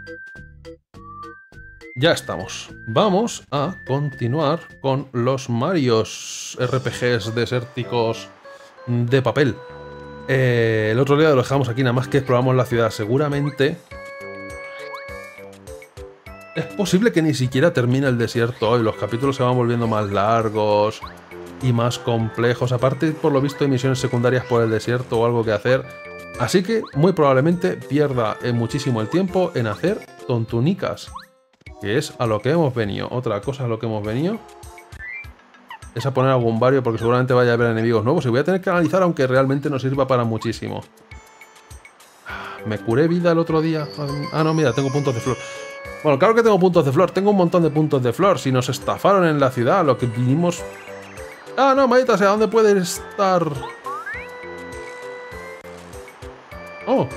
Ya estamos. Vamos a continuar con los Marios RPGs desérticos de papel. El otro día lo dejamos aquí, nada más que exploramos la ciudad. Seguramente es posible que ni siquiera termine el desierto hoy. Los capítulos se van volviendo más largos y más complejos. Aparte, por lo visto, hay misiones secundarias por el desierto o algo que hacer. Así que muy probablemente pierda muchísimo el tiempo en hacer tontunicas, que es a lo que hemos venido. Otra cosa a lo que hemos venido es a poner algún barrio, porque seguramente vaya a haber enemigos nuevos y voy a tener que analizar, aunque realmente no sirva para muchísimo. ¿Me curé vida el otro día? Ah, no, mira, tengo puntos de flor. Bueno, claro que tengo puntos de flor. Tengo un montón de puntos de flor. Si nos estafaron en la ciudad, lo que vinimos... Ah, no, maldita sea, ¿dónde puede estar? Oh.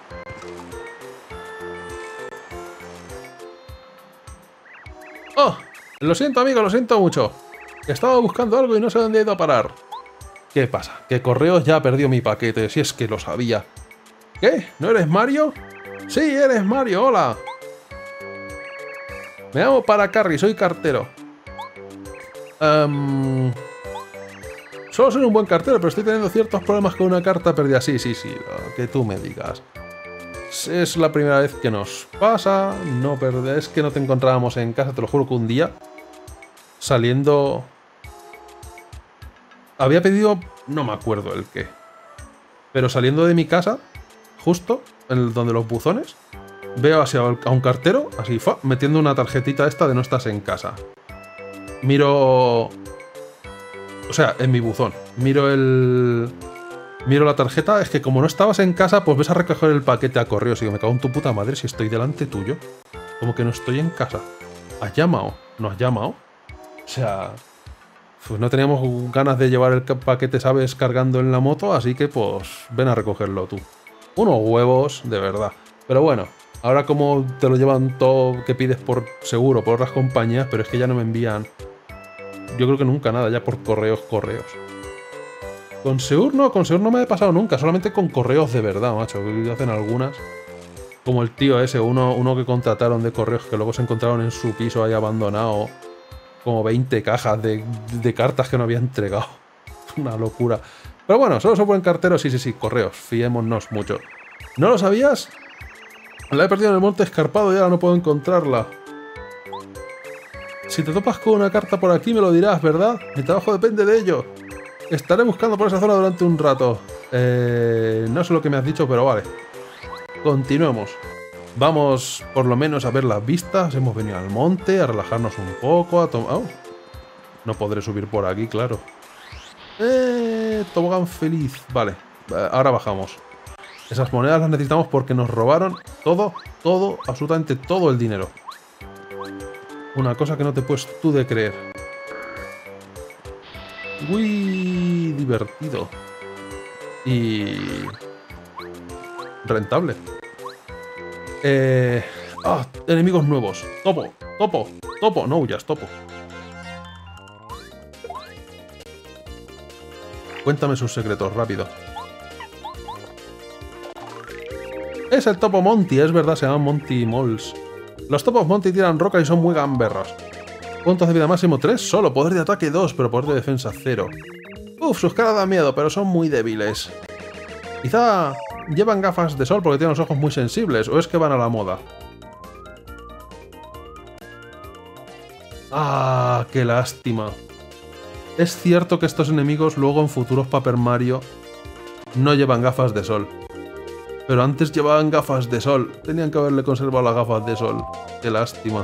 Oh, lo siento, amigo, lo siento mucho. Estaba buscando algo y no sé dónde he ido a parar. ¿Qué pasa? Que Correos ya perdió mi paquete, si es que lo sabía. ¿Qué? ¿No eres Mario? Sí, eres Mario, hola. Me llamo Paracarry, soy cartero. Solo soy un buen cartero, pero estoy teniendo ciertos problemas con una carta perdida. Sí, lo que tú me digas. Es la primera vez que nos pasa. No, pero es que no te encontrábamos en casa, te lo juro que un día saliendo... Había pedido... no me acuerdo el qué. Pero saliendo de mi casa, justo en donde los buzones, veo así a un cartero, así, metiendo una tarjetita esta de no estás en casa. Miro... O sea, en mi buzón. Miro la tarjeta, es que como no estabas en casa, pues ves a recoger el paquete a correos. Y digo, me cago en tu puta madre si estoy delante tuyo. Como que no estoy en casa. ¿Has llamado? ¿No has llamado? O sea... Pues no teníamos ganas de llevar el paquete, ¿sabes? Cargando en la moto, así que pues ven a recogerlo tú. Unos huevos, de verdad. Pero bueno, ahora como te lo llevan todo que pides por seguro, por otras compañías, pero es que ya no me envían... Yo creo que nunca nada, ya por correos. Con Seur no me ha pasado nunca, solamente con correos de verdad, macho, que hacen algunas. Como el tío ese, uno que contrataron de correos, que luego se encontraron en su piso ahí abandonado, como 20 cajas de cartas que no había entregado. Una locura. Pero bueno, solo soy buen cartero, sí, correos, fiémonos mucho. ¿No lo sabías? La he perdido en el monte escarpado y ahora no puedo encontrarla. Si te topas con una carta por aquí me lo dirás, ¿verdad? Mi trabajo depende de ello. Estaré buscando por esa zona durante un rato. No sé lo que me has dicho, pero vale. Continuemos. Vamos por lo menos a ver las vistas. Hemos venido al monte, a relajarnos un poco, a tomar... Oh. No podré subir por aquí, claro. Tobogán feliz. Vale, ahora bajamos. Esas monedas las necesitamos porque nos robaron todo, absolutamente todo el dinero. Una cosa que no te puedes tú de creer. Muy divertido. Y... rentable. Enemigos nuevos. Topo. No huyas, Topo. Cuéntame sus secretos, rápido. Es el Topo Monty, es verdad, se llaman Monty Moles. Los Topos Monty tiran roca y son muy gamberros. Puntos de vida máximo 3, solo. Poder de ataque 2, pero poder de defensa 0. Uf, sus caras dan miedo, pero son muy débiles. Quizá llevan gafas de sol porque tienen los ojos muy sensibles, o es que van a la moda. Ah, qué lástima. Es cierto que estos enemigos luego en futuros Paper Mario no llevan gafas de sol. Pero antes llevaban gafas de sol. Tenían que haberle conservado las gafas de sol. Qué lástima.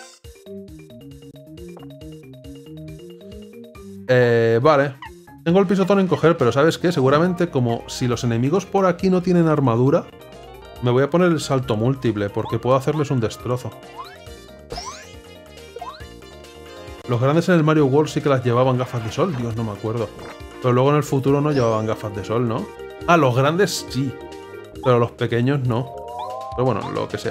Vale. Tengo el pisotón en coger, pero ¿sabes qué? Seguramente como si los enemigos por aquí no tienen armadura, me voy a poner el salto múltiple, porque puedo hacerles un destrozo. Los grandes en el Mario World sí que las llevaban gafas de sol. Dios, no me acuerdo. Pero luego en el futuro no llevaban gafas de sol, ¿no? Ah, los grandes sí. Pero los pequeños no. Pero bueno, lo que sea.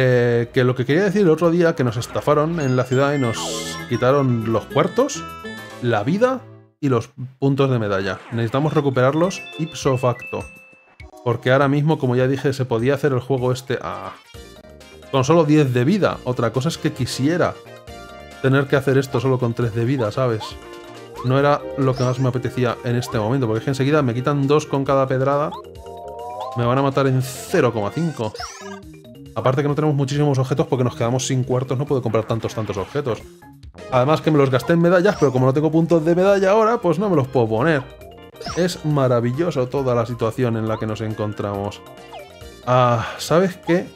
Que lo que quería decir el otro día, que nos estafaron en la ciudad y nos quitaron los cuartos. la vida y los puntos de medalla. Necesitamos recuperarlos ipso facto. Porque ahora mismo, como ya dije, se podía hacer el juego este con solo 10 de vida. Otra cosa es que quisiera tener que hacer esto solo con 3 de vida, ¿sabes? No era lo que más me apetecía en este momento, porque es que enseguida me quitan 2 con cada pedrada. Me van a matar en 0,5. Aparte que no tenemos muchísimos objetos porque nos quedamos sin cuartos, no puedo comprar tantos objetos. Además que me los gasté en medallas, pero como no tengo puntos de medalla ahora, pues no me los puedo poner. Es maravilloso toda la situación en la que nos encontramos. ¿Sabes qué?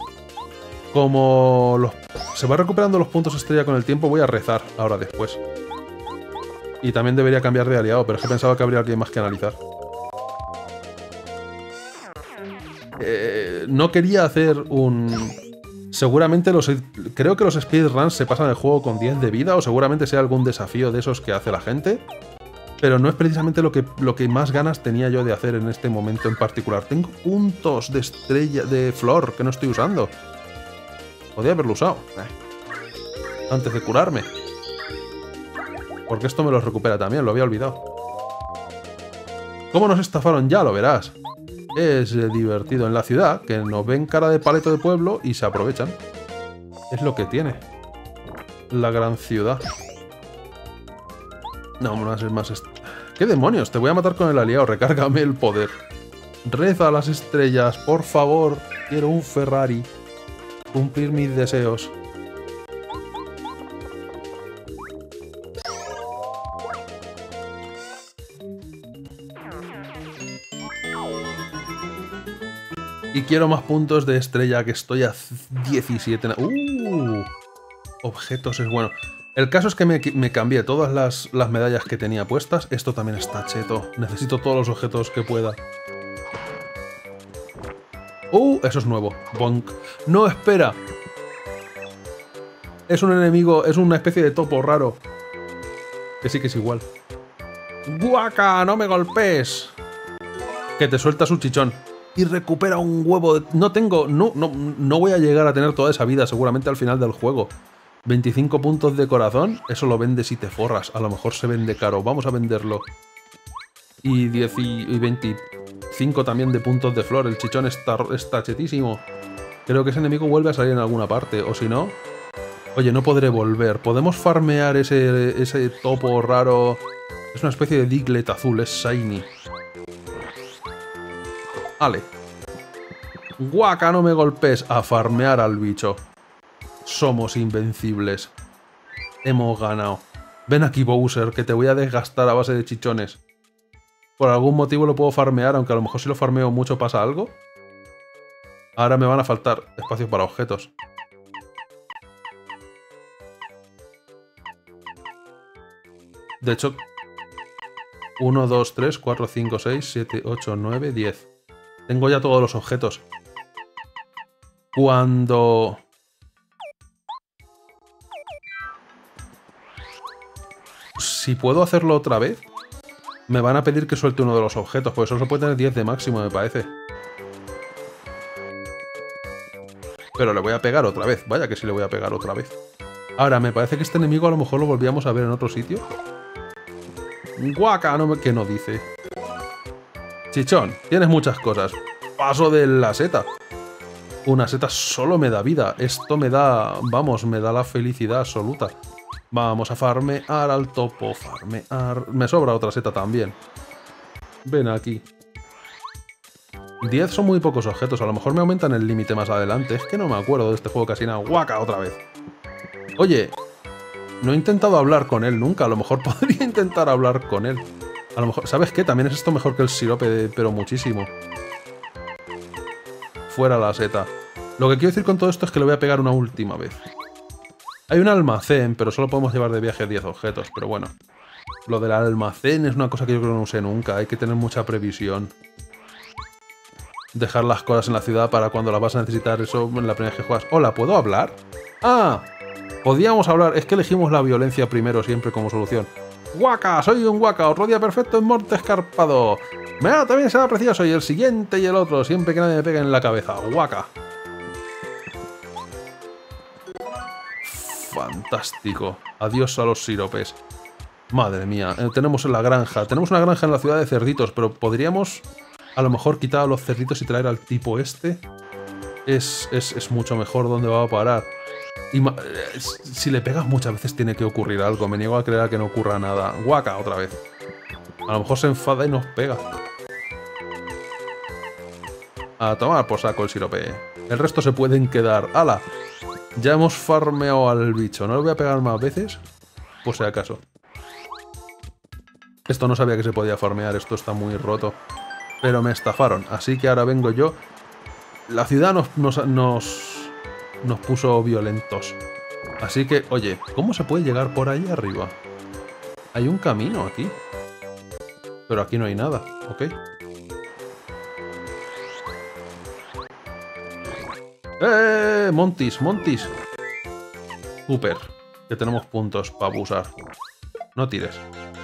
Como se va recuperando los puntos estrella con el tiempo, voy a rezar ahora después. Y también debería cambiar de aliado, pero es que pensaba que habría alguien más que analizar. No quería hacer un... Seguramente creo que los speedruns se pasan el juego con 10 de vida, o seguramente sea algún desafío de esos que hace la gente. Pero no es precisamente lo que más ganas tenía yo de hacer en este momento en particular. Tengo puntos de estrella, de flor, que no estoy usando. Podría haberlo usado. Antes de curarme. Porque esto me los recupera también, lo había olvidado. ¿Cómo nos estafaron? Ya lo verás. Es divertido en la ciudad, que nos ven cara de paleto de pueblo y se aprovechan. Es lo que tiene la gran ciudad. No, no va a ser más... ¿Qué demonios? Te voy a matar con el aliado. Recárgame el poder. Reza a las estrellas, por favor. Quiero un Ferrari. Cumplir mis deseos. Y quiero más puntos de estrella, que estoy a 17. Objetos es bueno. El caso es que me cambié todas las medallas que tenía puestas. Esto también está cheto. Necesito todos los objetos que pueda. Eso es nuevo. Bonk. No, espera. Es un enemigo, es una especie de topo raro. Que sí que es igual. ¡Guaca! ¡No me golpees! Que te suelta su chichón. Y recupera un huevo de... No voy a llegar a tener toda esa vida seguramente al final del juego. 25 puntos de corazón, eso lo vendes y te forras. A lo mejor se vende caro, vamos a venderlo. Y 25 también de puntos de flor, el chichón está chetísimo. Creo que ese enemigo vuelve a salir en alguna parte, o si no... Oye, no podré volver. ¿Podemos farmear ese topo raro? Es una especie de Diglett azul, es shiny. Vale. Guaca, no me golpes. A farmear al bicho. Somos invencibles. Hemos ganado. Ven aquí, Bowser, que te voy a desgastar a base de chichones. Por algún motivo lo puedo farmear, aunque a lo mejor si lo farmeo mucho pasa algo. Ahora me van a faltar espacios para objetos. De hecho... 1, 2, 3, 4, 5, 6, 7, 8, 9, 10. Tengo ya todos los objetos. Cuando... Si puedo hacerlo otra vez, me van a pedir que suelte uno de los objetos, porque solo puede tener 10 de máximo, me parece. Pero le voy a pegar otra vez. Vaya que sí le voy a pegar otra vez. Ahora, me parece que este enemigo a lo mejor lo volvíamos a ver en otro sitio. Guaca, ¿qué no dice? Chichón, tienes muchas cosas. Paso de la seta. Una seta solo me da vida. Esto me da... Vamos, me da la felicidad absoluta. Vamos a farmear al topo. Farmear... Me sobra otra seta también. Ven aquí. 10 son muy pocos objetos. A lo mejor me aumentan el límite más adelante. Es que no me acuerdo de este juego casi nada. Guaca, otra vez. Oye, no he intentado hablar con él nunca. A lo mejor podría intentar hablar con él. A lo mejor... ¿Sabes qué? También es esto mejor que el sirope, pero muchísimo. Fuera la seta. Lo que quiero decir con todo esto es que le voy a pegar una última vez. Hay un almacén, pero solo podemos llevar de viaje 10 objetos. Pero bueno, lo del almacén es una cosa que yo creo que no usé nunca. Hay que tener mucha previsión. Dejar las cosas en la ciudad para cuando las vas a necesitar. Eso en la primera vez que juegas. Hola, ¿puedo hablar? ¡Ah! Podíamos hablar. Es que elegimos la violencia primero siempre como solución. ¡Guaca! Soy un guaca. Otro día perfecto en Monte Escarpado. Mira, también será precioso. Y el siguiente y el otro. Siempre que nadie me pegue en la cabeza. ¡Guaca! Fantástico. Adiós a los siropes. Madre mía, tenemos la granja. Tenemos una granja en la ciudad de cerditos, pero podríamos a lo mejor quitar a los cerditos y traer al tipo este. Es mucho mejor donde va a parar. Y si le pegas muchas veces tiene que ocurrir algo. Me niego a creer que no ocurra nada. Guaca, otra vez. A lo mejor se enfada y nos pega. A tomar por saco el sirope. El resto se pueden quedar. ¡Hala! Ya hemos farmeado al bicho. ¿No le voy a pegar más veces? Por si acaso. Esto no sabía que se podía farmear. Esto está muy roto. Pero me estafaron. Así que ahora vengo yo. La ciudad nos puso violentos. Así que, oye, ¿cómo se puede llegar por ahí arriba? Hay un camino aquí. Pero aquí no hay nada, ¿ok? Montis, Montis. Cooper, que tenemos puntos para abusar. No tires.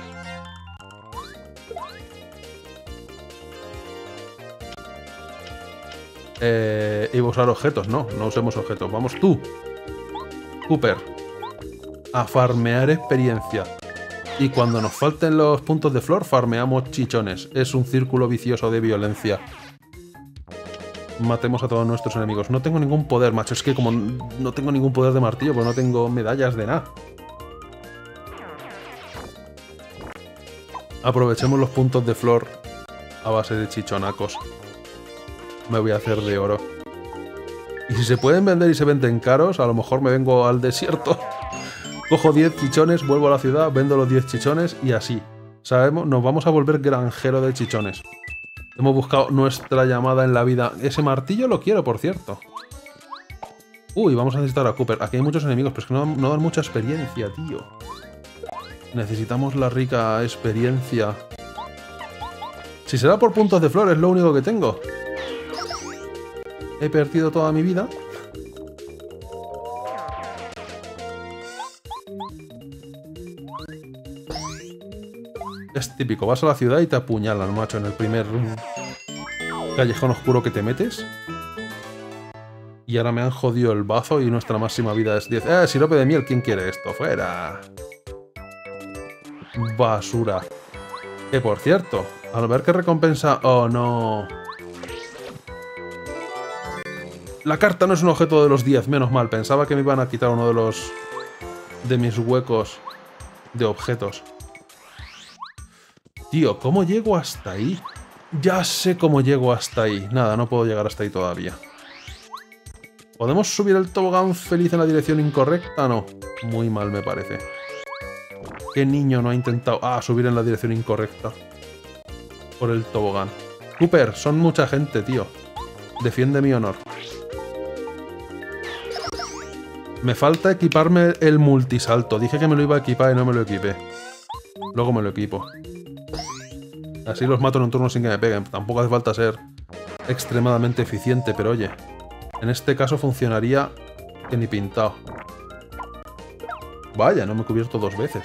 Y usar objetos, no usemos objetos. Vamos tú, Cooper, a farmear experiencia. Y cuando nos falten los puntos de flor, farmeamos chichones. Es un círculo vicioso de violencia. Matemos a todos nuestros enemigos. No tengo ningún poder, macho. Es que como no tengo ningún poder de martillo, pues no tengo medallas de nada. Aprovechemos los puntos de flor a base de chichonacos. Me voy a hacer de oro. Y si se pueden vender y se venden caros, a lo mejor me vengo al desierto. Cojo 10 chichones, vuelvo a la ciudad, vendo los 10 chichones y así. Sabemos, nos vamos a volver granjero de chichones. Hemos buscado nuestra llamada en la vida. Ese martillo lo quiero, por cierto. Uy, vamos a necesitar a Cooper. Aquí hay muchos enemigos, pero es que no dan mucha experiencia, tío. Necesitamos la rica experiencia. Si será por puntos de flor, es lo único que tengo. He perdido toda mi vida. Es típico, vas a la ciudad y te apuñalan, macho, en el primer callejón oscuro que te metes. Y ahora me han jodido el bazo y nuestra máxima vida es 10. Sirope de miel, ¿quién quiere esto? ¡Fuera! Basura. Que por cierto, al ver qué recompensa... ¡Oh, no! La carta no es un objeto de los 10, menos mal. Pensaba que me iban a quitar uno de mis huecos de objetos. Tío, ¿cómo llego hasta ahí? Ya sé cómo llego hasta ahí. Nada, no puedo llegar hasta ahí todavía. ¿Podemos subir el tobogán feliz en la dirección incorrecta? No. Muy mal, me parece. ¿Qué niño no ha intentado subir en la dirección incorrecta? Por el tobogán. Cooper, son mucha gente, tío. Defiende mi honor. Me falta equiparme el multisalto. Dije que me lo iba a equipar y no me lo equipé. Luego me lo equipo. Así los mato en un turno sin que me peguen. Tampoco hace falta ser extremadamente eficiente, pero oye. En este caso funcionaría que ni pintado. Vaya, no me he cubierto 2 veces.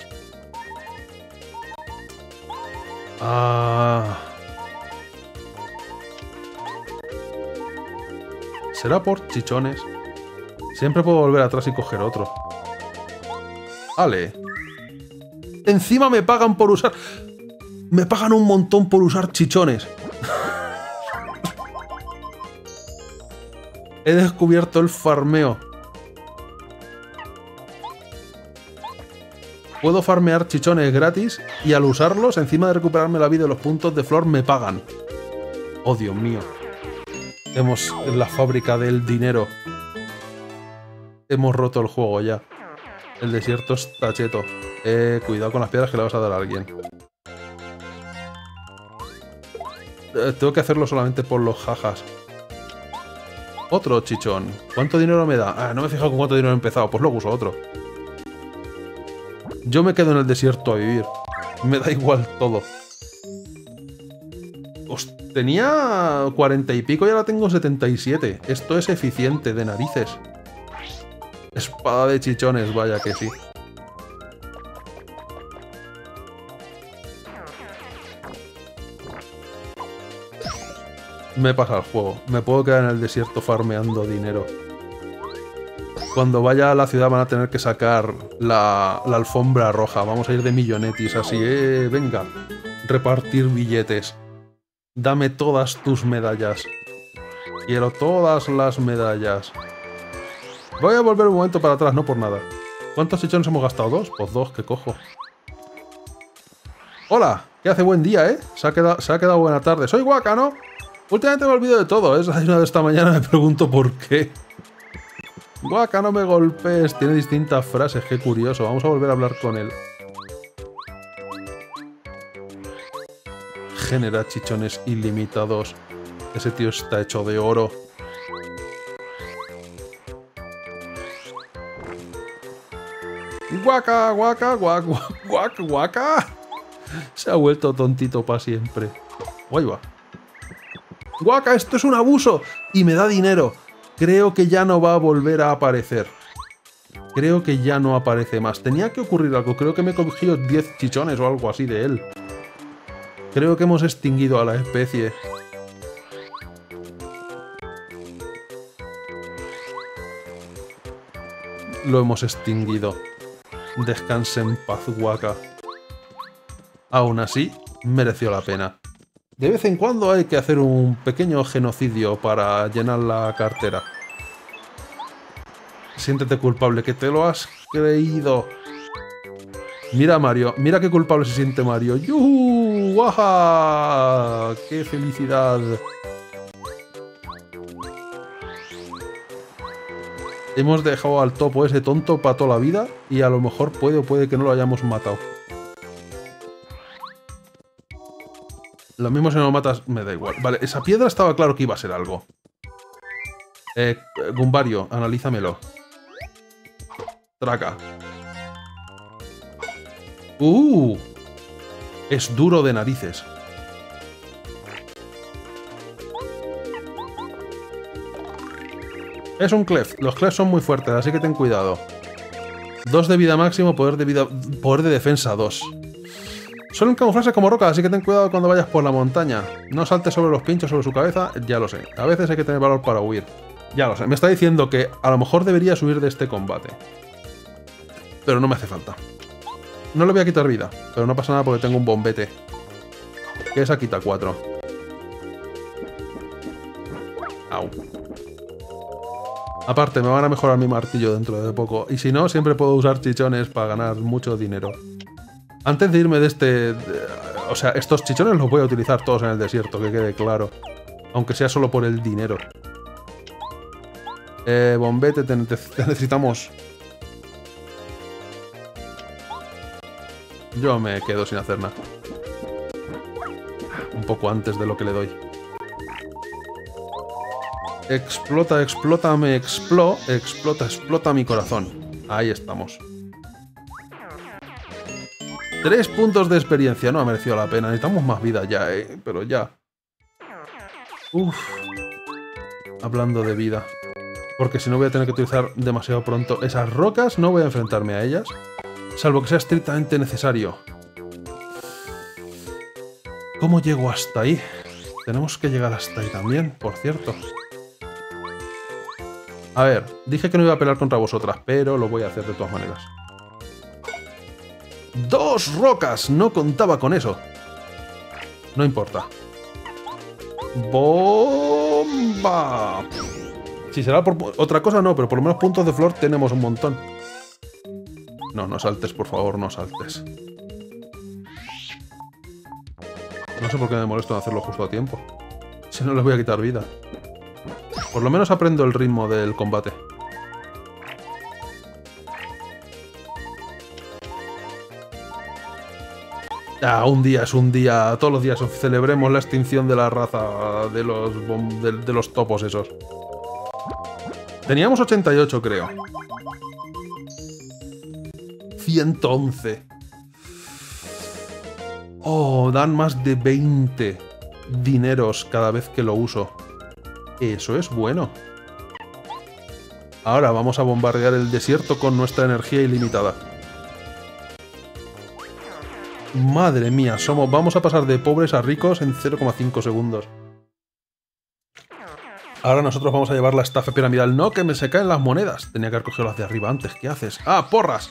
¿Será por chichones? Siempre puedo volver atrás y coger otro. ¡Ale! Encima me pagan por usar... Me pagan un montón por usar chichones. He descubierto el farmeo. Puedo farmear chichones gratis y al usarlos, encima de recuperarme la vida y los puntos de flor, me pagan. Oh, Dios mío. Hemos en la fábrica del dinero. Hemos roto el juego ya. El desierto está cheto. Cuidado con las piedras que le vas a dar a alguien. Tengo que hacerlo solamente por los jajas. Otro chichón. ¿Cuánto dinero me da? No me he fijado con cuánto dinero he empezado. Pues luego uso otro. Yo me quedo en el desierto a vivir. Me da igual todo. Tenía 40 y pico y ahora tengo 77. Esto es eficiente de narices. Espada de chichones, vaya que sí. Me pasa el juego. Me puedo quedar en el desierto farmeando dinero. Cuando vaya a la ciudad van a tener que sacar la alfombra roja. Vamos a ir de millonetis, así, venga. Repartir billetes. Dame todas tus medallas. Quiero todas las medallas. Voy a volver un momento para atrás, no por nada. ¿Cuántos chichones hemos gastado? ¿2? Pues 2, que cojo. Hola, que hace buen día, ¿eh? Se ha quedado buena tarde. Soy Wakka, ¿no? Últimamente me olvido de todo, ¿eh? Es una de esta mañana me pregunto por qué. Wakka, no me golpes. Tiene distintas frases, qué curioso. Vamos a volver a hablar con él. Genera chichones ilimitados. Ese tío está hecho de oro. Wakka, Wakka, Wakka, Wakka, Wakka. Se ha vuelto tontito para siempre. Ahí va. Wakka, esto es un abuso. Y me da dinero. Creo que ya no va a volver a aparecer. Creo que ya no aparece más. Tenía que ocurrir algo. Creo que me he cogido 10 chichones o algo así de él. Creo que hemos extinguido a la especie. Lo hemos extinguido. Descanse en paz, Wakka. Aún así, mereció la pena. De vez en cuando hay que hacer un pequeño genocidio para llenar la cartera. Siéntete culpable, que te lo has creído. Mira a Mario, mira qué culpable se siente Mario. ¡Yuhu! ¡Waja! ¡Qué felicidad! Hemos dejado al topo ese tonto para toda la vida y a lo mejor puede o puede que no lo hayamos matado. Lo mismo si no lo matas, me da igual. Vale, esa piedra estaba claro que iba a ser algo. Gumbario, analízamelo. Traca. Es duro de narices. Es un clef. Los clefs son muy fuertes, así que ten cuidado. 2 de vida máximo, poder de defensa 2. Suelen camuflarse como roca, así que ten cuidado cuando vayas por la montaña. No saltes sobre los pinchos sobre su cabeza, ya lo sé. A veces hay que tener valor para huir. Ya lo sé. Me está diciendo que a lo mejor debería huir de este combate. Pero no me hace falta. No le voy a quitar vida, pero no pasa nada porque tengo un bombete. Que esa quita 4. Au. Aparte, me van a mejorar mi martillo dentro de poco. Y si no, siempre puedo usar chichones para ganar mucho dinero. Antes de irme de este... o sea, estos chichones los voy a utilizar todos en el desierto, que quede claro. Aunque sea solo por el dinero. Bombete, te necesitamos... Yo me quedo sin hacer nada. Un poco antes de lo que le doy. Explota, explota, explota mi corazón. Ahí estamos. 3 puntos de experiencia. No ha merecido la pena. Necesitamos más vida ya, pero ya. Uf. Hablando de vida. Porque si no voy a tener que utilizar demasiado pronto esas rocas. No voy a enfrentarme a ellas. Salvo que sea estrictamente necesario. ¿Cómo llego hasta ahí? Tenemos que llegar hasta ahí también, por cierto. A ver, dije que no iba a pelear contra vosotras, pero lo voy a hacer de todas maneras. 2 rocas, no contaba con eso. No importa. ¡Bomba! Si será por otra cosa, no, pero por lo menos puntos de flor tenemos un montón. No, no saltes, por favor, no saltes. No sé por qué me molesto en hacerlo justo a tiempo. Si no les voy a quitar vida. Por lo menos aprendo el ritmo del combate. Ah, un día es un día. Todos los días celebremos la extinción de la raza de los topos esos. Teníamos 88, creo. 111. Oh, dan más de 20 dineros cada vez que lo uso. Eso es bueno. Ahora vamos a bombardear el desierto con nuestra energía ilimitada. Madre mía, vamos a pasar de pobres a ricos en 0,5 segundos. Ahora nosotros vamos a llevar la estafa piramidal. No, que me se caen las monedas. Tenía que haber cogido las de arriba antes. ¿Qué haces? ¡Ah, porras!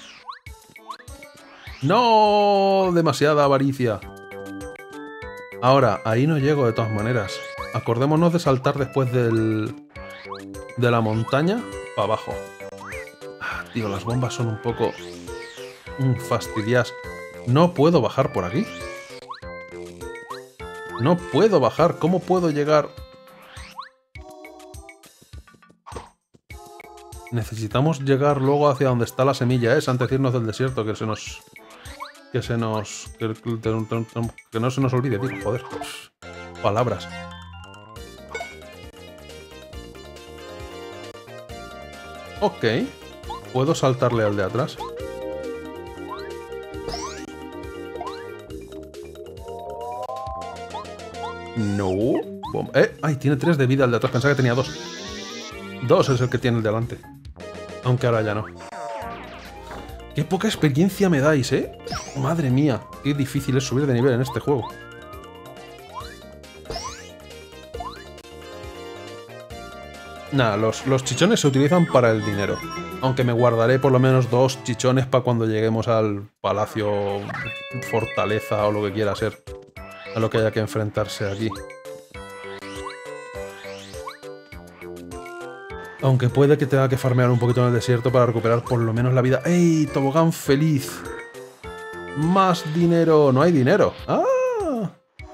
¡No! Demasiada avaricia. Ahora, ahí no llego de todas maneras. Acordémonos de saltar después de la montaña para abajo. Ah, tío, las bombas son un poco fastidias. No puedo bajar por aquí. No puedo bajar. ¿Cómo puedo llegar? Necesitamos llegar luego hacia donde está la semilla esa antes de irnos del desierto, que no se nos olvide, tío, joder. Palabras. Ok. Puedo saltarle al de atrás. No. Ay, tiene 3 de vida el de atrás. Pensaba que tenía 2. 2 es el que tiene el de delante. Aunque ahora ya no. Qué poca experiencia me dais, ¿eh? Madre mía, qué difícil es subir de nivel en este juego. Nada, los chichones se utilizan para el dinero. Aunque me guardaré por lo menos 2 chichones para cuando lleguemos al palacio, fortaleza o lo que quiera ser. A lo que haya que enfrentarse aquí. Aunque puede que tenga que farmear un poquito en el desierto para recuperar por lo menos la vida. ¡Ey! Tobogán feliz. Más dinero. No hay dinero. ¡Ah!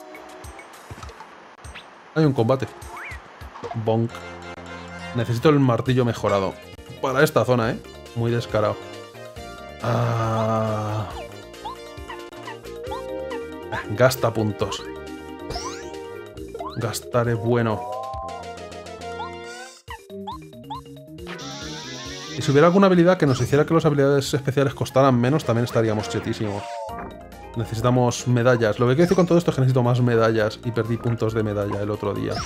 Hay un combate. Bonk. Necesito el martillo mejorado. Para esta zona, ¿eh? Muy descarado. Gasta puntos. Gastar es bueno. Y si hubiera alguna habilidad que nos hiciera que las habilidades especiales costaran menos, también estaríamos chetísimos. Necesitamos medallas. Lo que quiero decir con todo esto es que necesito más medallas y perdí puntos de medalla el otro día.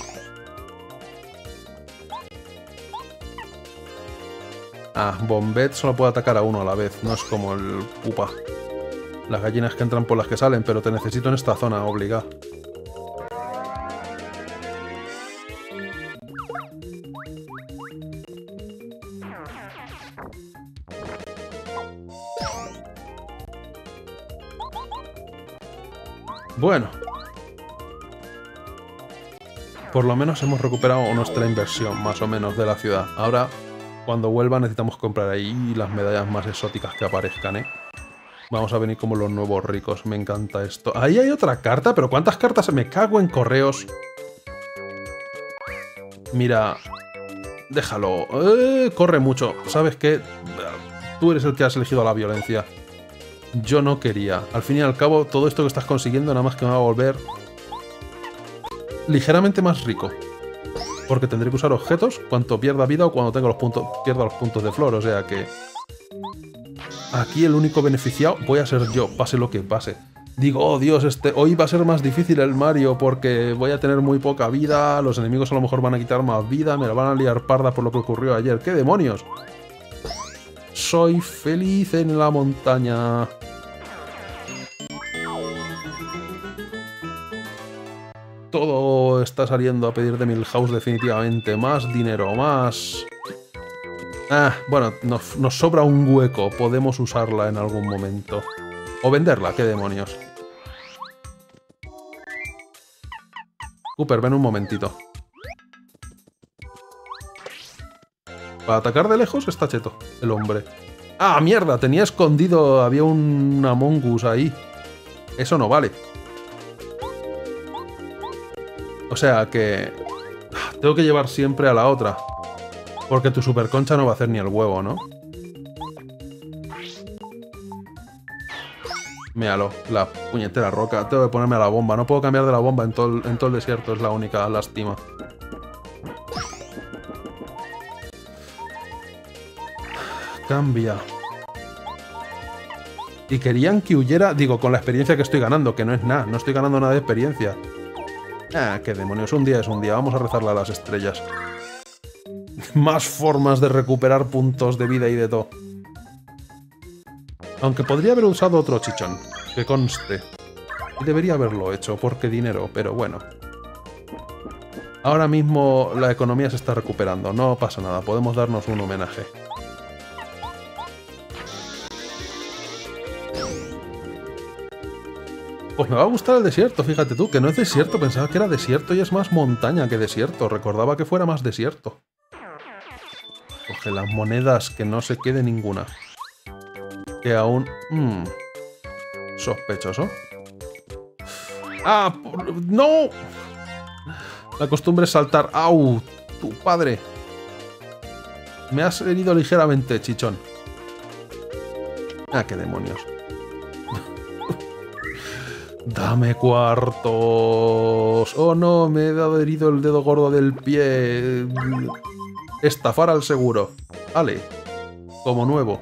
Ah, Bombet solo puede atacar a uno a la vez, no es como el Pupa. Las gallinas que entran por las que salen, pero te necesito en esta zona, obligado. Bueno. Por lo menos hemos recuperado nuestra inversión, más o menos, de la ciudad. Ahora, cuando vuelva, necesitamos comprar ahí las medallas más exóticas que aparezcan, ¿eh? Vamos a venir como los nuevos ricos. Me encanta esto. Ahí hay otra carta, pero ¿cuántas cartas? Me cago en correos. Mira. Déjalo. Corre mucho. ¿Sabes qué? Tú eres el que has elegido la violencia. Yo no quería. Al fin y al cabo, todo esto que estás consiguiendo nada más que me va a volver ligeramente más rico. Porque tendré que usar objetos cuando pierda vida o cuando tenga pierda los puntos de flor. O sea que aquí el único beneficiado voy a ser yo, pase lo que pase. Digo, oh Dios, hoy va a ser más difícil el Mario porque voy a tener muy poca vida, los enemigos a lo mejor van a quitar más vida, me la van a liar parda por lo que ocurrió ayer. ¡Qué demonios! Soy feliz en la montaña. Todo está saliendo a pedir de Milhouse definitivamente. Más dinero, más... bueno, nos sobra un hueco. Podemos usarla en algún momento. O venderla, qué demonios. Cooper, ven un momentito. Para atacar de lejos está cheto, el hombre. ¡Ah, mierda! Tenía escondido, había un Among Us ahí. Eso no vale. O sea que... tengo que llevar siempre a la otra. Porque tu superconcha no va a hacer ni el huevo, ¿no? Míralo, la puñetera roca. Tengo que ponerme a la bomba. No puedo cambiar de la bomba en todo el desierto. Es la única lástima. Cambia. Y querían que huyera... Digo, con la experiencia que estoy ganando, que no es nada. No estoy ganando nada de experiencia. Qué demonios. Un día es un día. Vamos a rezarle a las estrellas. Más formas de recuperar puntos de vida y de todo. Aunque podría haber usado otro chichón, que conste. Y debería haberlo hecho, porque dinero, pero bueno. Ahora mismo la economía se está recuperando. No pasa nada, podemos darnos un homenaje. Pues me va a gustar el desierto, fíjate tú, que no es desierto, pensaba que era desierto y es más montaña que desierto, recordaba que fuera más desierto. Coge las monedas, que no se quede ninguna. Que aún... sospechoso. ¡Ah! ¡No! La costumbre es saltar. ¡Au! ¡Tu padre! Me has herido ligeramente, chichón. ¡Ah, qué demonios! ¡Dame cuartos! ¡Oh, no! Me he dado herido el dedo gordo del pie. Estafar al seguro. Vale. Como nuevo.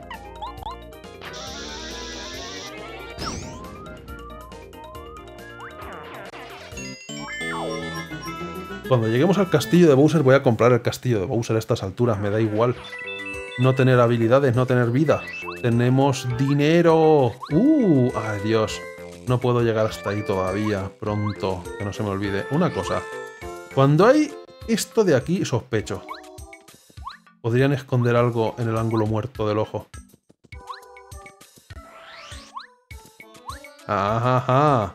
Cuando lleguemos al castillo de Bowser voy a comprar el castillo de Bowser a estas alturas. Me da igual. No tener habilidades, no tener vida. ¡Tenemos dinero! ¡Ay, Dios! No puedo llegar hasta ahí todavía. Pronto. Que no se me olvide. Una cosa. Cuando hay esto de aquí, sospecho. Podrían esconder algo en el ángulo muerto del ojo. ¡Ajá!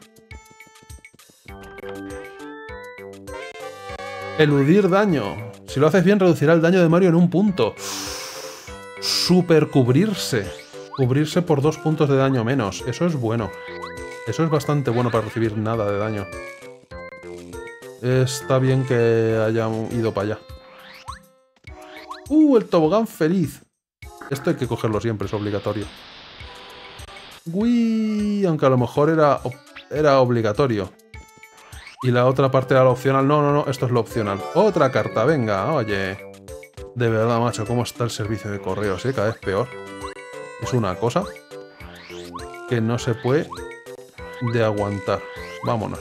Eludir daño. Si lo haces bien, reducirá el daño de Mario en un punto. Super cubrirse. Cubrirse por 2 puntos de daño menos. Eso es bueno. Eso es bastante bueno para recibir nada de daño. Está bien que haya ido para allá. El tobogán feliz. Esto hay que cogerlo siempre, es obligatorio. Uy, aunque a lo mejor era obligatorio. Y la otra parte era la opcional. No, esto es lo opcional. Otra carta, venga, oye. De verdad, macho, cómo está el servicio de correos, cada vez peor. Es una cosa que no se puede de aguantar. Vámonos.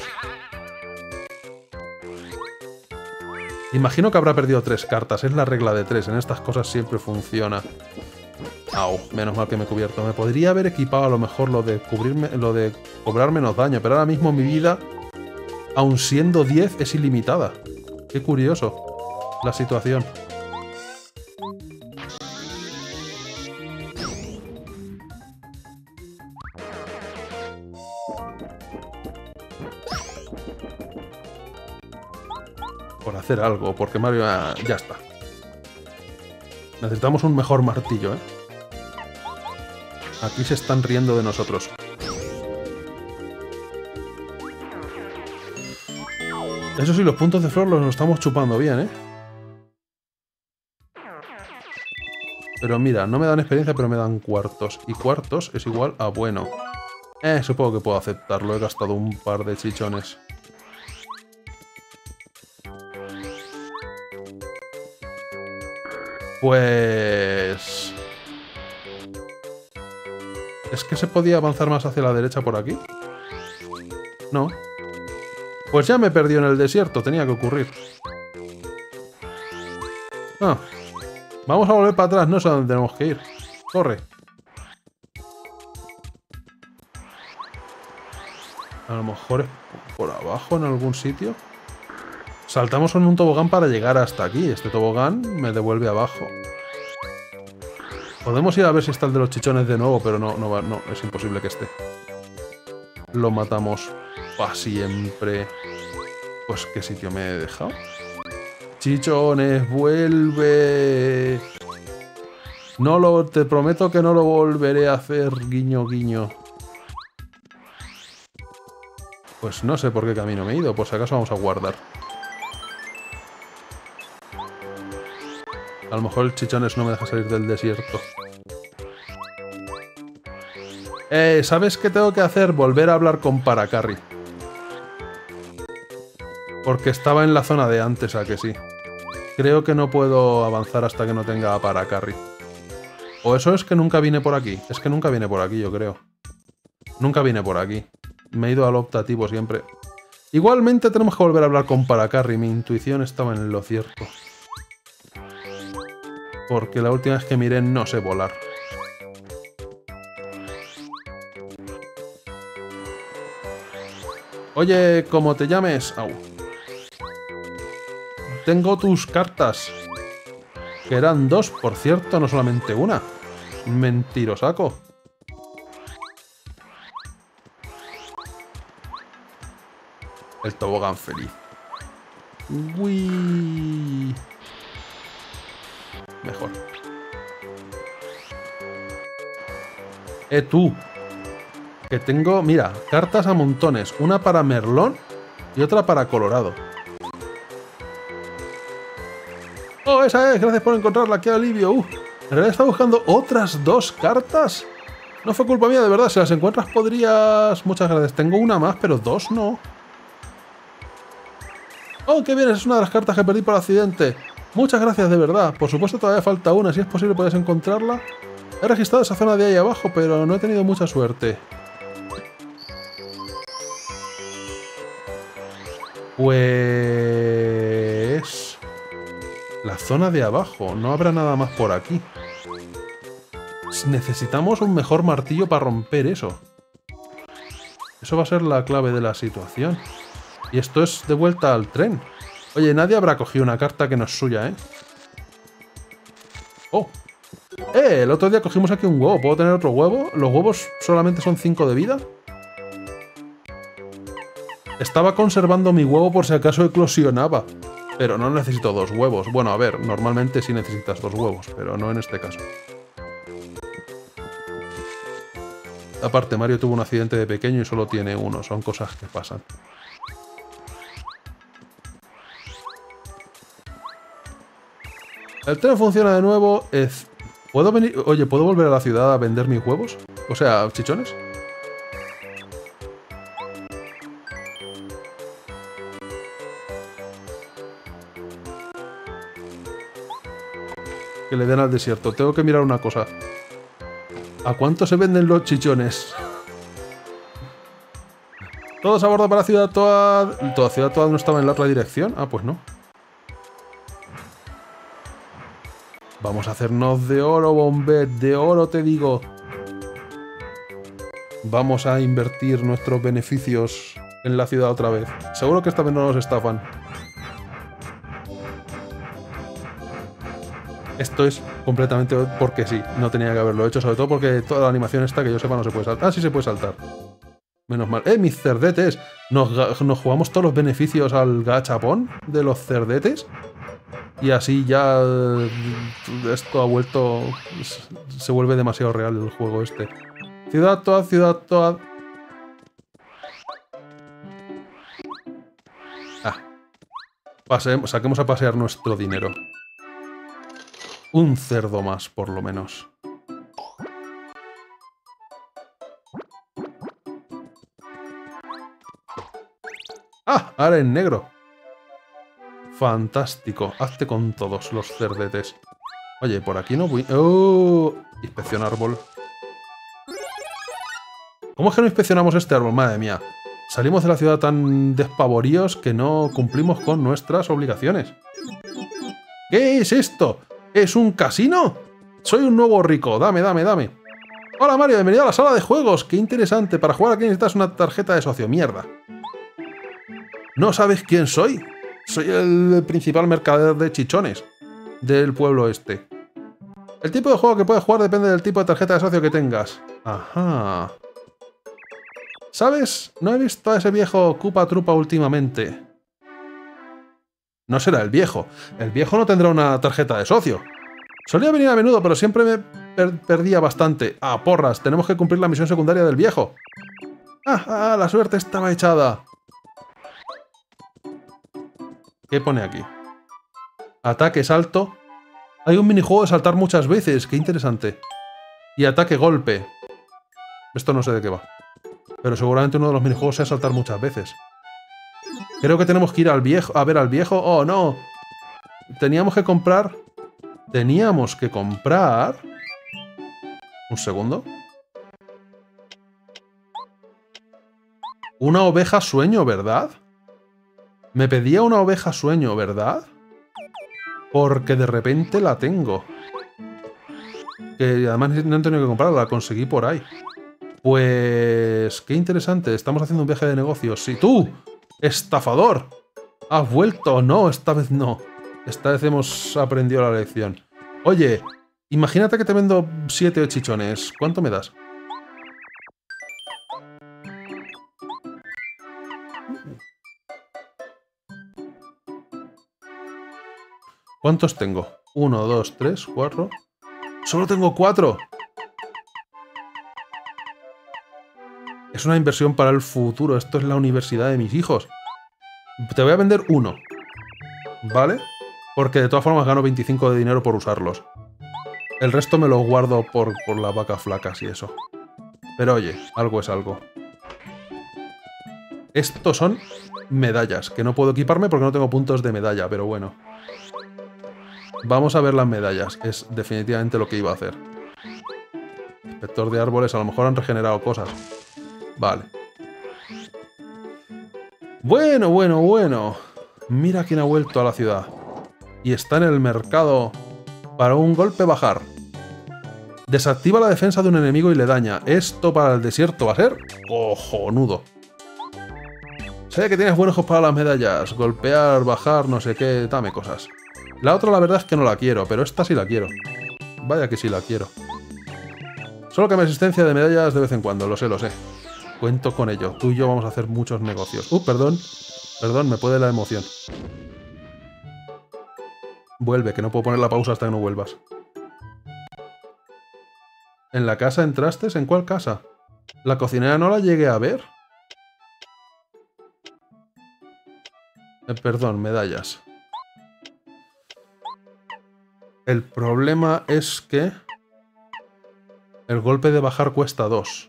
Imagino que habrá perdido 3 cartas. Es la regla de 3. En estas cosas siempre funciona. Au, menos mal que me he cubierto. Me podría haber equipado a lo mejor lo de cobrar menos daño, pero ahora mismo mi vida, aun siendo 10, es ilimitada. Qué curioso la situación. Por hacer algo, porque Mario ya está. Necesitamos un mejor martillo, ¿eh? Aquí se están riendo de nosotros. Eso sí, los puntos de flor los estamos chupando bien, ¿eh? Pero mira, no me dan experiencia, pero me dan cuartos. Y cuartos es igual a bueno. Supongo que puedo aceptarlo. He gastado un par de chichones. Pues... ¿Es que se podía avanzar más hacia la derecha por aquí? No. Pues ya me he perdido en el desierto, tenía que ocurrir. Vamos a volver para atrás, no sé a dónde tenemos que ir. Corre. A lo mejor es por abajo en algún sitio. Saltamos en un tobogán para llegar hasta aquí. Este tobogán me devuelve abajo. Podemos ir a ver si está el de los chichones de nuevo, pero no, es imposible que esté. Lo matamos para siempre. Pues, ¿qué sitio me he dejado? Chichones, vuelve. Te prometo que no lo volveré a hacer, guiño, guiño. Pues no sé por qué camino me he ido, por si acaso vamos a guardar. A lo mejor el chichones no me deja salir del desierto. ¿Sabes qué tengo que hacer? Volver a hablar con Paracarry. Porque estaba en la zona de antes, ¿a que sí? Creo que no puedo avanzar hasta que no tenga a Paracarry. O eso es que nunca vine por aquí. Es que nunca vine por aquí, yo creo. Nunca vine por aquí. Me he ido al optativo siempre. Igualmente tenemos que volver a hablar con Paracarry. Mi intuición estaba en lo cierto. Porque la última vez que miré no sé volar. Oye, ¿cómo te llames? Au. tengo tus cartas. Que eran 2, por cierto, no solamente una. Mentirosaco. El tobogán feliz. Uy. Mejor. Tú. Que tengo, mira, cartas a montones. Una para Merlón y otra para Colorado. ¡Oh, esa es! Gracias por encontrarla, qué alivio. En realidad estaba buscando otras 2 cartas. No fue culpa mía, de verdad. Si las encuentras podrías... Muchas gracias. Tengo una más, pero 2 no. ¡Oh, qué bien! Es una de las cartas que perdí por accidente. Muchas gracias, de verdad. Por supuesto todavía falta una. Si es posible puedes encontrarla. He registrado esa zona de ahí abajo, pero no he tenido mucha suerte. Pues... La zona de abajo. No habrá nada más por aquí. Necesitamos un mejor martillo para romper eso. Eso va a ser la clave de la situación. Y esto es de vuelta al tren. Oye, nadie habrá cogido una carta que no es suya, ¿eh? ¡Oh! El otro día cogimos aquí un huevo. ¿Puedo tener otro huevo? ¿Los huevos solamente son 5 de vida? Estaba conservando mi huevo por si acaso eclosionaba. Pero no necesito 2 huevos. Bueno, a ver, normalmente sí necesitas 2 huevos, pero no en este caso. Aparte, Mario tuvo un accidente de pequeño y solo tiene uno. Son cosas que pasan. El tren funciona de nuevo. ¿Puedo venir? Oye, ¿puedo volver a la ciudad a vender mis huevos? O sea, chichones. Que le den al desierto. Tengo que mirar una cosa. ¿A cuánto se venden los chichones? Todos a bordo para Ciudad Toad. ¿Toda Ciudad Toad no estaba en la otra dirección? Ah, pues no. Vamos a hacernos de oro, Bombet. De oro, te digo. Vamos a invertir nuestros beneficios en la ciudad otra vez. Seguro que esta vez no nos estafan. Esto es completamente porque sí, no tenía que haberlo hecho, sobre todo porque toda la animación esta que yo sepa no se puede saltar. Ah, sí se puede saltar. Menos mal. Mis cerdetes! Nos jugamos todos los beneficios al gachapón de los cerdetes. Y así ya esto ha vuelto... Se vuelve demasiado real el juego este. Ciudad Toad, Ciudad Toad. Saquemos a pasear nuestro dinero. Un cerdo más, por lo menos. ¡Ah! Ahora en negro. Fantástico. Hazte con todos los cerdetes. Oye, por aquí no voy... ¡Oh! Inspección árbol. ¿Cómo es que no inspeccionamos este árbol? Madre mía. Salimos de la ciudad tan despavoríos que no cumplimos con nuestras obligaciones. ¿Qué es esto? ¿Es un casino? Soy un nuevo rico. Dame, dame, dame. Hola Mario, bienvenido a la sala de juegos. Qué interesante. Para jugar aquí necesitas una tarjeta de socio. Mierda. ¿No sabes quién soy? Soy el principal mercader de chichones del pueblo este. El tipo de juego que puedes jugar depende del tipo de tarjeta de socio que tengas. Ajá. ¿Sabes? No he visto a ese viejo Koopa Troopa últimamente. No será el viejo. El viejo no tendrá una tarjeta de socio. Solía venir a menudo, pero siempre me perdía bastante. Ah, porras, tenemos que cumplir la misión secundaria del viejo. La suerte estaba echada. ¿Qué pone aquí? Ataque, salto. Hay un minijuego de saltar muchas veces. Qué interesante. Y ataque, golpe. Esto no sé de qué va. Pero seguramente uno de los minijuegos sea saltar muchas veces. Creo que tenemos que ir al viejo, a ver al viejo. ¡Oh, no! Teníamos que comprar... Un segundo. Una oveja sueño, ¿verdad? Me pedía una oveja sueño, ¿verdad? Porque de repente la tengo. Que además no he tenido que comprarla, la conseguí por ahí. Pues... qué interesante, estamos haciendo un viaje de negocios. ¡Sí, tú! ¡Estafador! ¿Has vuelto? No, esta vez no. Esta vez hemos aprendido la lección. Oye, imagínate que te vendo 7 chichones. ¿Cuánto me das? ¿Cuántos tengo? 1, 2, 3, 4... ¡Solo tengo 4! Es una inversión para el futuro. Esto es la universidad de mis hijos. Te voy a vender 1. ¿Vale? Porque de todas formas gano 25 de dinero por usarlos. El resto me lo guardo por las vacas flacas y eso. Pero oye, algo es algo. Estos son medallas, que no puedo equiparme porque no tengo puntos de medalla, pero bueno. Vamos a ver las medallas, que es definitivamente lo que iba a hacer. Inspector de árboles, a lo mejor han regenerado cosas. Vale. Bueno, bueno, bueno. Mira quién ha vuelto a la ciudad. Y está en el mercado para un golpe bajar. Desactiva la defensa de un enemigo y le daña. Esto para el desierto va a ser cojonudo. Sé que tienes buenos ojos para las medallas. Golpear, bajar, no sé qué, dame cosas. La otra la verdad es que no la quiero, pero esta sí la quiero. Vaya que sí la quiero. Solo que mi asistencia de medallas de vez en cuando, lo sé, lo sé. Cuento con ello. Tú y yo vamos a hacer muchos negocios. Perdón. Perdón, me puede la emoción. Vuelve, que no puedo poner la pausa hasta que no vuelvas. ¿En la casa entraste? ¿En cuál casa? ¿La cocinera no la llegué a ver? Perdón, medallas. El problema es que el golpe de bajar cuesta 2.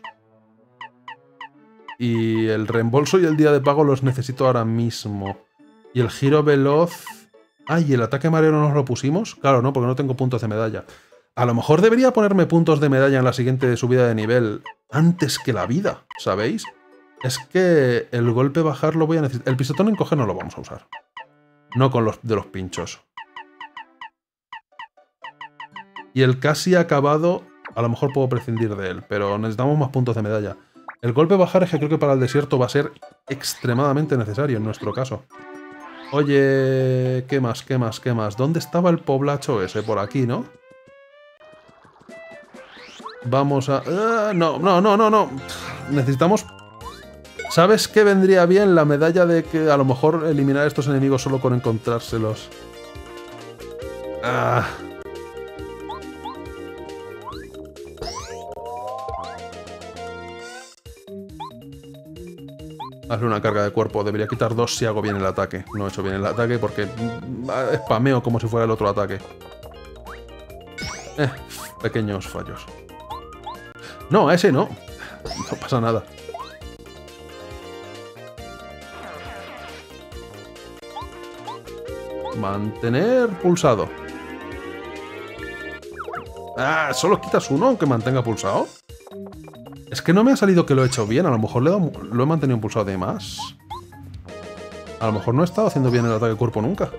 Y el reembolso y el día de pago los necesito ahora mismo. Y el giro veloz... ¡Ay! ¿El ataque mareo no nos lo pusimos? Claro, no, porque no tengo puntos de medalla. A lo mejor debería ponerme puntos de medalla en la siguiente subida de nivel antes que la vida, ¿sabéis? Es que el golpe bajar lo voy a necesitar. El pisotón encoge no lo vamos a usar. No con los de los pinchos. Y el casi acabado, a lo mejor puedo prescindir de él, pero necesitamos más puntos de medalla. El golpe bajar es que creo que para el desierto va a ser extremadamente necesario en nuestro caso. Oye, ¿qué más? ¿Qué más? ¿Qué más? ¿Dónde estaba el poblacho ese? Por aquí, ¿no? Vamos a... No. Necesitamos... ¿Sabes qué vendría bien? La medalla de que a lo mejor eliminar a estos enemigos solo con encontrárselos. Hazle una carga de cuerpo. Debería quitar 2 si hago bien el ataque. No he hecho bien el ataque porque spameo como si fuera el otro ataque. Pequeños fallos. No, a ese no. No pasa nada. Mantener pulsado. ¿Solo quitas uno aunque mantenga pulsado? Es que no me ha salido que lo he hecho bien. A lo mejor lo he mantenido pulsado de más. A lo mejor no he estado haciendo bien el ataque de cuerpo nunca.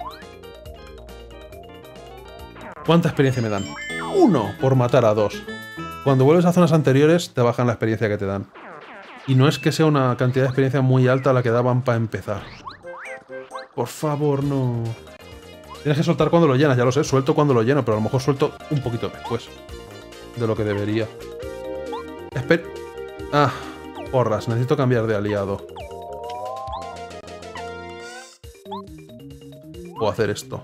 ¿Cuánta experiencia me dan? 1 por matar a 2. Cuando vuelves a zonas anteriores te bajan la experiencia que te dan. Y no es que sea una cantidad de experiencia muy alta la que daban para empezar. Por favor, no. Tienes que soltar cuando lo llenas, ya lo sé. Suelto cuando lo lleno, pero a lo mejor suelto un poquito después de lo que debería. Porras, necesito cambiar de aliado. Puedo hacer esto.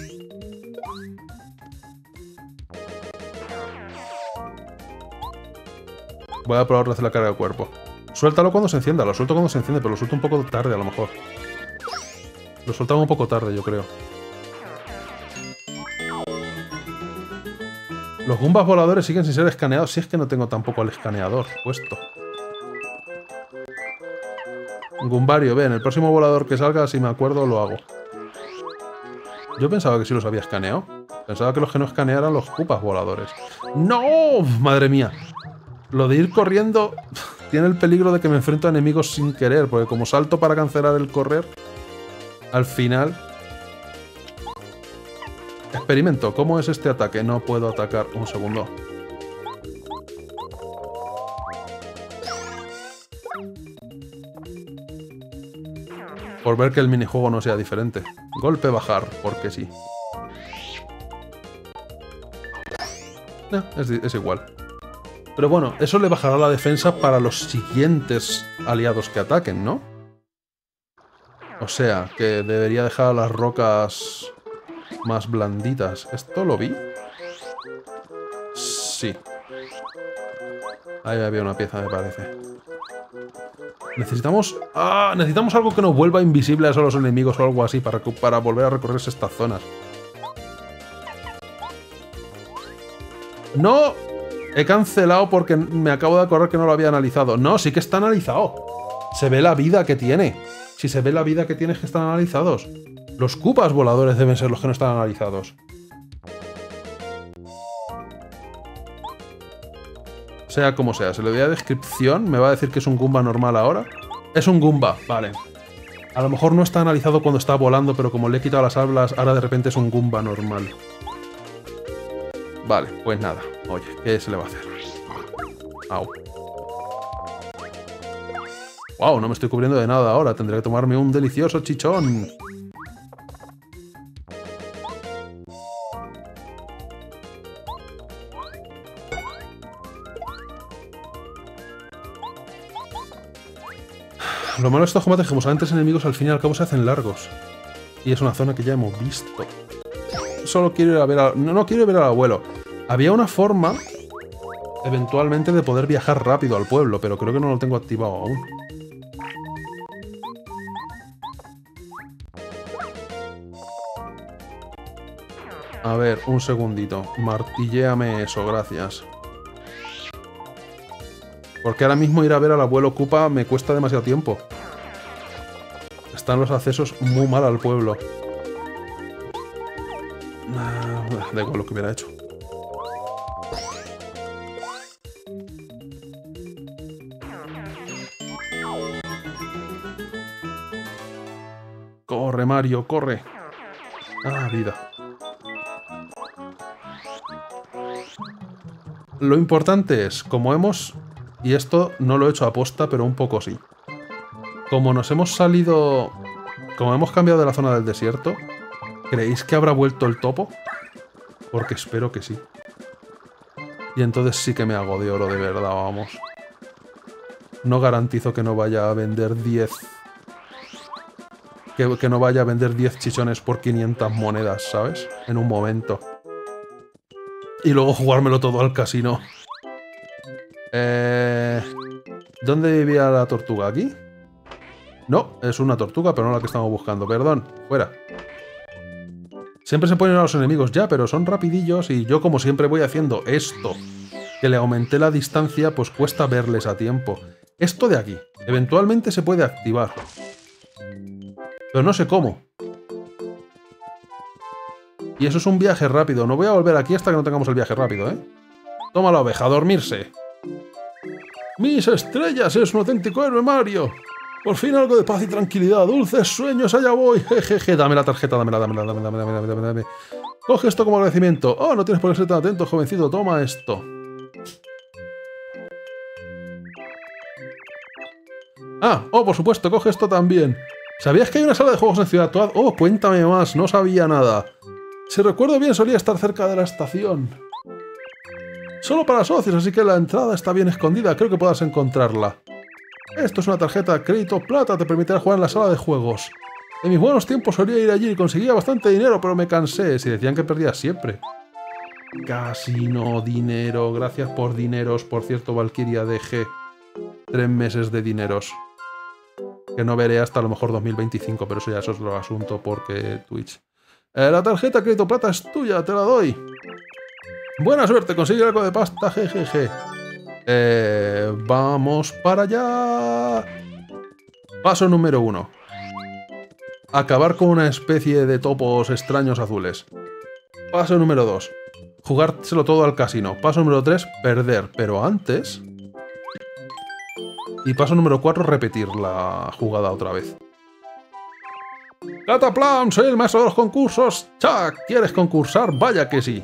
Voy a probar de hacer la carga de cuerpo. Suéltalo cuando se encienda, lo suelto cuando se enciende, pero lo suelto un poco tarde a lo mejor. Lo soltaba un poco tarde, yo creo. Los Goombas voladores siguen sin ser escaneados, si es que no tengo tampoco el escaneador puesto. Goombario, ven, el próximo volador que salga, si me acuerdo, lo hago. Yo pensaba que sí los había escaneado. Pensaba que los que no escanearan los Koopas voladores. ¡No! ¡Madre mía! Lo de ir corriendo tiene el peligro de que me enfrento a enemigos sin querer, porque como salto para cancelar el correr, al final... Experimento, ¿cómo es este ataque? No puedo atacar. Un segundo. Por ver que el minijuego no sea diferente. Golpe bajar, porque sí. Es igual. Pero bueno, eso le bajará la defensa para los siguientes aliados que ataquen, ¿no? O sea, que debería dejar a las rocas más blanditas. ¿Esto lo vi? Sí. Ahí había una pieza, me parece. Necesitamos... ¡Ah! Necesitamos algo que nos vuelva invisible a los enemigos o algo así para volver a recorrer estas zonas. ¡No! He cancelado porque me acabo de acordar que no lo había analizado. No, sí que está analizado. Se ve la vida que tiene. Si se ve la vida que tiene es que están analizados. Los Koopas voladores deben ser los que no están analizados. Sea como sea, se le doy a descripción, me va a decir que es un Goomba normal ahora. Es un Goomba, vale. A lo mejor no está analizado cuando está volando, pero como le he quitado las alas, ahora de repente es un Goomba normal. Vale, pues nada. Oye, ¿qué se le va a hacer? Au. Wow, no me estoy cubriendo de nada ahora. Tendré que tomarme un delicioso chichón. Lo malo de estos combates es que como salen 3 enemigos, al fin y al cabo se hacen largos. Y es una zona que ya hemos visto. Solo quiero ir a ver a... No quiero ver al abuelo. Había una forma, eventualmente, de poder viajar rápido al pueblo, pero creo que no lo tengo activado aún. A ver, un segundito. Martilléame eso, gracias. Porque ahora mismo ir a ver al abuelo Koopa me cuesta demasiado tiempo. Están los accesos muy mal al pueblo. Da igual lo que hubiera hecho. Corre, Mario, corre. Ah, vida. Lo importante es, como hemos... Y esto no lo he hecho a posta, pero un poco sí. Como nos hemos salido... Como hemos cambiado de la zona del desierto, ¿creéis que habrá vuelto el topo? Porque espero que sí. Y entonces sí que me hago de oro de verdad, vamos. No garantizo que no vaya a vender 10... Que no vaya a vender 10 chichones por 500 monedas, ¿sabes? En un momento. Y luego jugármelo todo al casino. ¿Dónde vivía la tortuga? ¿Aquí? No, es una tortuga, pero no la que estamos buscando. Perdón, fuera. Siempre se ponen a los enemigos ya, pero son rapidillos y yo como siempre voy haciendo esto, que le aumenté la distancia, pues cuesta verles a tiempo. Esto de aquí, eventualmente se puede activar. Pero no sé cómo. Y eso es un viaje rápido. No voy a volver aquí hasta que no tengamos el viaje rápido, ¿eh? Toma la oveja, a dormirse. ¡Mis estrellas! ¡Es un auténtico héroe, Mario! Por fin algo de paz y tranquilidad. ¡Dulces sueños! ¡Allá voy! Jejeje. Dame la tarjeta, dame. Coge esto como agradecimiento. Oh, no tienes por qué ser tan atento, jovencito. Toma esto. Ah, oh, por supuesto, coge esto también. ¿Sabías que hay una sala de juegos en Ciudad Toad? Oh, cuéntame más, no sabía nada. Si recuerdo bien, solía estar cerca de la estación. Solo para socios, así que la entrada está bien escondida. Creo que puedas encontrarla. Esto es una tarjeta de crédito plata. Te permitirá jugar en la sala de juegos. En mis buenos tiempos solía ir allí y conseguía bastante dinero, pero me cansé. Si decían que perdía siempre. Casino, dinero. Gracias por dineros. Por cierto, Valkyria DG. 3 meses de dineros. Que no veré hasta a lo mejor 2025, pero eso ya es otro asunto porque Twitch. La tarjeta de crédito plata es tuya, te la doy. Buena suerte, consigue algo de pasta, jejeje. Vamos para allá. Paso número 1. Acabar con una especie de topos extraños azules. Paso número 2. Jugárselo todo al casino. Paso número 3. Perder. Pero antes... Y paso número 4. Repetir la jugada otra vez. ¡Cataplan! ¡Soy el maestro de los concursos! ¡Chuck! ¿Quieres concursar? ¡Vaya que sí!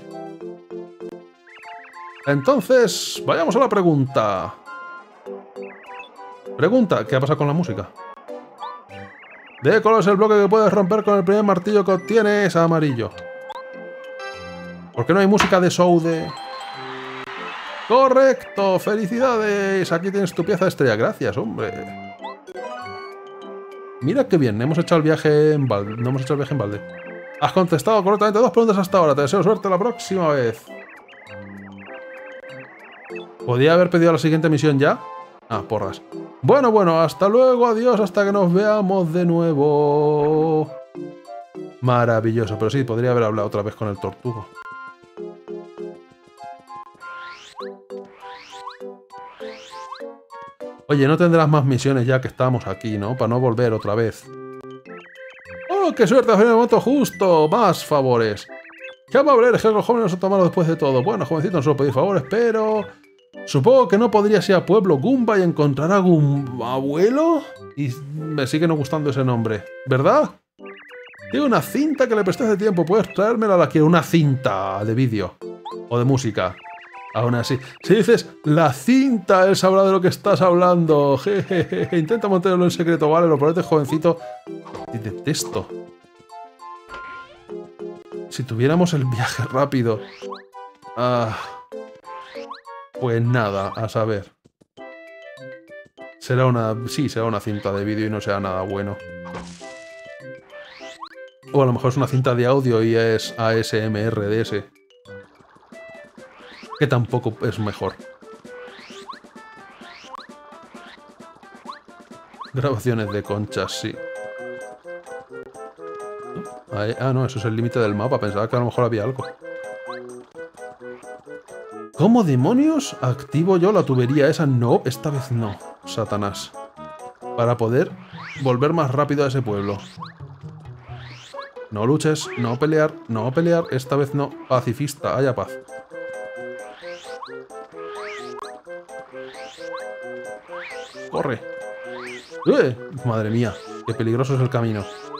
Entonces, vayamos a la pregunta. Pregunta, ¿qué ha pasado con la música? ¿De color es el bloque que puedes romper con el primer martillo que obtienes? Amarillo. ¿Por qué no hay música de show de...? ¡Correcto! ¡Felicidades! Aquí tienes tu pieza de estrella. Gracias, hombre. Mira qué bien. Hemos hecho el viaje en balde. No hemos hecho el viaje en balde. Has contestado correctamente 2 preguntas hasta ahora. Te deseo suerte la próxima vez. ¿Podía haber pedido la siguiente misión ya? Ah, porras. Bueno, hasta luego, adiós, hasta que nos veamos de nuevo. Maravilloso, pero sí, podría haber hablado otra vez con el tortugo. Oye, no tendrás más misiones ya que estamos aquí, ¿no? Para no volver otra vez. ¡Oh, qué suerte! Ha venido el momento justo. Más favores. ¡Qué amable eres, que los jóvenes os tomaron después de todo! Bueno, jovencito, no solo pedís favores, pero... Supongo que no podrías ir a Pueblo Goomba y encontrar a Goombaabuelo. Y me sigue no gustando ese nombre, ¿verdad? Tiene una cinta que le presté hace tiempo. Puedes traérmela, la quiero. Una cinta de vídeo. O de música. Aún así. Si dices la cinta, él sabrá de lo que estás hablando. Jejeje. Intenta mantenerlo en secreto, ¿vale? Lo prometes, jovencito. Te detesto. Si tuviéramos el viaje rápido... pues nada, a saber. Será una... Sí, será una cinta de vídeo y no será nada bueno. O a lo mejor es una cinta de audio y es ASMR de ese. Que tampoco es mejor. Grabaciones de conchas, sí. Ah, no, eso es el límite del mapa. Pensaba que a lo mejor había algo. ¿Cómo demonios activo yo la tubería esa? No, esta vez no, Satanás. Para poder volver más rápido a ese pueblo. No luches, no pelear, esta vez no. Pacifista, haya paz. ¡Corre! Madre mía, qué peligroso es el camino.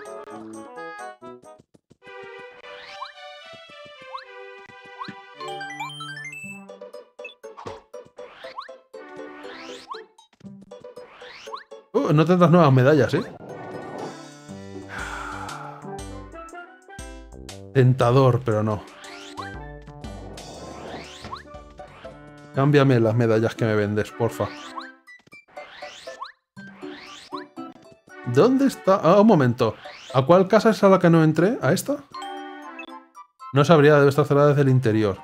No tendrás nuevas medallas, ¿eh? Tentador, pero no. Cámbiame las medallas que me vendes, porfa. ¿Dónde está? Ah, un momento. ¿A cuál casa es a la que no entré? ¿A esta? No sabría, debe estar cerrada desde el interior.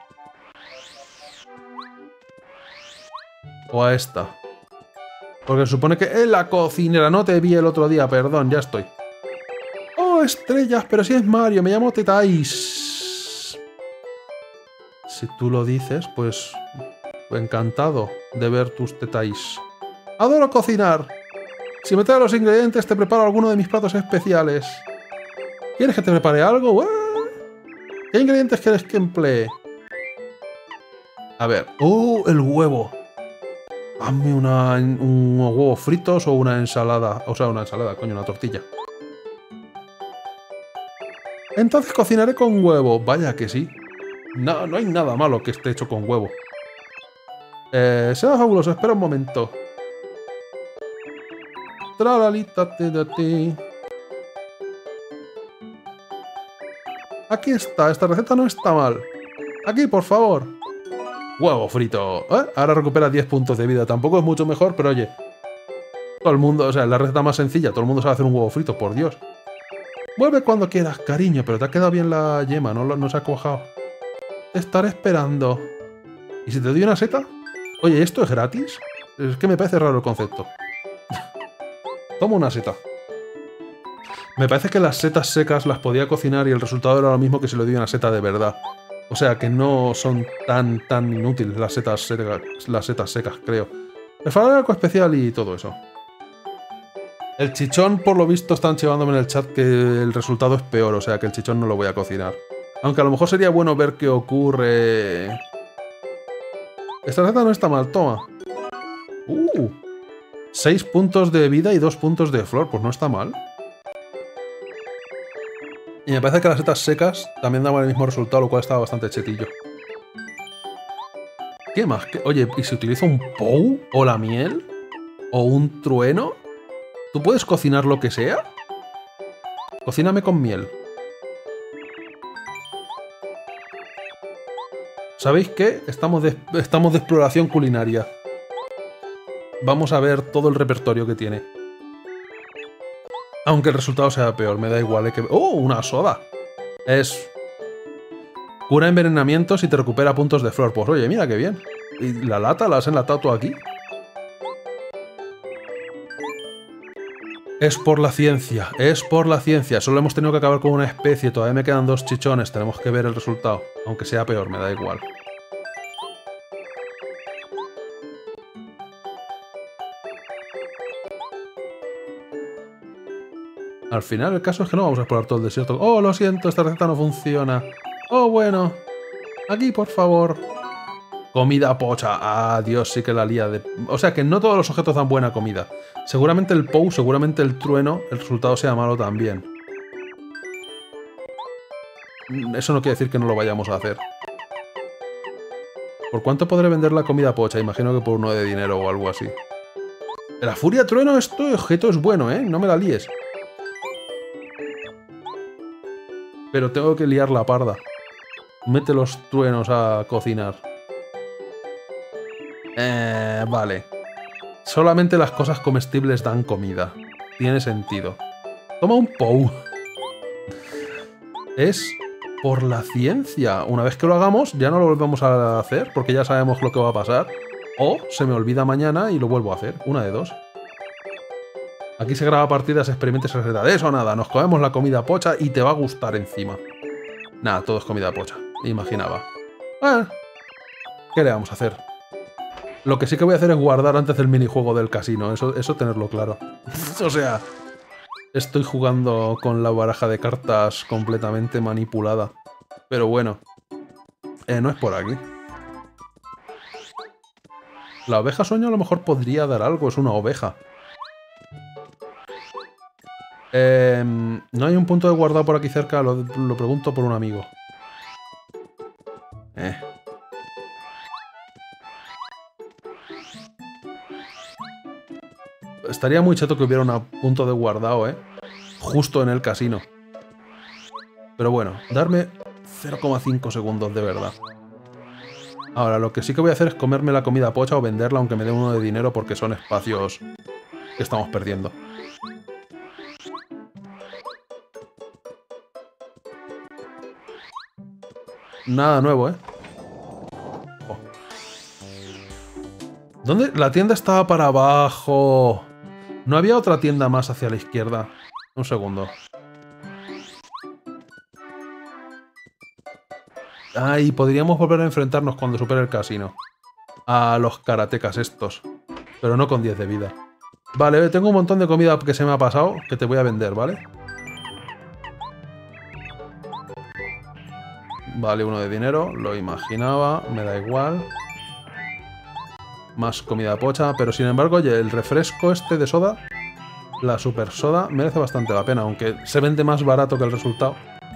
O a esta. Porque se supone que es la cocinera. No te vi el otro día, perdón, ya estoy. ¡Oh, estrellas! Pero si es Mario, me llamo Tetais. Si tú lo dices, pues... encantado de ver tus Tetais. ¡Adoro cocinar! Si me traes los ingredientes, te preparo alguno de mis platos especiales. ¿Quieres que te prepare algo? ¿Qué ingredientes quieres que emplee? A ver... ¡Oh, el huevo! Hazme unos huevos fritos o una ensalada. O sea, una ensalada, coño, una tortilla. Entonces cocinaré con huevo. Vaya que sí. No, no hay nada malo que esté hecho con huevo. Será fabuloso, espera un momento. Tralalita de ti. Aquí está, esta receta no está mal. Aquí, por favor. Huevo frito. Ahora recupera 10 puntos de vida. Tampoco es mucho mejor, pero oye. Todo el mundo, o sea, la receta más sencilla. Todo el mundo sabe hacer un huevo frito, por Dios. Vuelve cuando quieras, cariño, pero te ha quedado bien la yema, no se ha cuajado. Te estaré esperando. ¿Y si te doy una seta? Oye, ¿esto es gratis? Es que me parece raro el concepto. Toma una seta. Me parece que las setas secas las podía cocinar y el resultado era lo mismo que si le doy una seta de verdad. O sea, que no son tan inútiles las setas secas, creo. Me falta algo especial y todo eso. El chichón, por lo visto, están llevándome en el chat que el resultado es peor, o sea que el chichón no lo voy a cocinar. Aunque a lo mejor sería bueno ver qué ocurre... Esta receta no está mal, toma. 6 puntos de vida y 2 puntos de flor, pues no está mal. Y me parece que las setas secas también daban el mismo resultado, lo cual estaba bastante chetillo. ¿Qué más? Oye, ¿y si utilizo un pou? ¿O la miel? ¿O un trueno? ¿Tú puedes cocinar lo que sea? Cocíname con miel. ¿Sabéis qué? Estamos de exploración culinaria. Vamos a ver todo el repertorio que tiene. Aunque el resultado sea peor, me da igual. ¡Oh! Una soda. Es... Cura envenenamientos y te recupera puntos de flor. Pues oye, mira qué bien. ¿Y la lata? ¿La has enlatado tú aquí? Es por la ciencia, es por la ciencia. Solo hemos tenido que acabar con una especie. Todavía me quedan 2 chichones. Tenemos que ver el resultado. Aunque sea peor, me da igual. Al final, el caso es que no vamos a explorar todo el desierto. Oh, lo siento, esta receta no funciona. Oh, bueno. Aquí, por favor. Comida pocha. Ah, Dios, sí que la lía de... O sea, que no todos los objetos dan buena comida. Seguramente el Pou, seguramente el trueno, el resultado sea malo también. Eso no quiere decir que no lo vayamos a hacer. ¿Por cuánto podré vender la comida pocha? Imagino que por 1 de dinero o algo así. La furia trueno, este objeto es bueno, ¿eh? No me la líes. Pero tengo que liar la parda. Mete los truenos a cocinar. Vale. Solamente las cosas comestibles dan comida. Tiene sentido. Toma un Pou. Es por la ciencia. Una vez que lo hagamos, ya no lo volvemos a hacer, porque ya sabemos lo que va a pasar. O se me olvida mañana y lo vuelvo a hacer. Una de dos. Aquí se graba partidas, experimentes, receta. De eso nada, nos comemos la comida pocha y te va a gustar encima. Nada, todo es comida pocha. Me imaginaba. ¿Qué le vamos a hacer? Lo que sí que voy a hacer es guardar antes del minijuego del casino. Eso tenerlo claro. O sea, estoy jugando con la baraja de cartas completamente manipulada. Pero bueno. No es por aquí. La oveja sueño a lo mejor podría dar algo. Es una oveja. No hay un punto de guardado por aquí cerca. Lo pregunto por un amigo. Estaría muy chato que hubiera un punto de guardado, justo en el casino. Pero bueno, darme 0,5 segundos de verdad. Ahora, lo que sí que voy a hacer es comerme la comida pocha o venderla, aunque me dé 1 de dinero, porque son espacios que estamos perdiendo. Nada nuevo, Oh. ¿Dónde? La tienda estaba para abajo. ¿No había otra tienda más hacia la izquierda? Un segundo. Ay, podríamos volver a enfrentarnos cuando supere el casino. A los karatecas estos. Pero no con 10 de vida. Vale, tengo un montón de comida que se me ha pasado, que te voy a vender, ¿vale? Vale, 1 de dinero, lo imaginaba, me da igual. Más comida pocha, pero sin embargo, oye, el refresco este de soda, la super soda, merece bastante la pena, aunque se vende más barato que el resultado.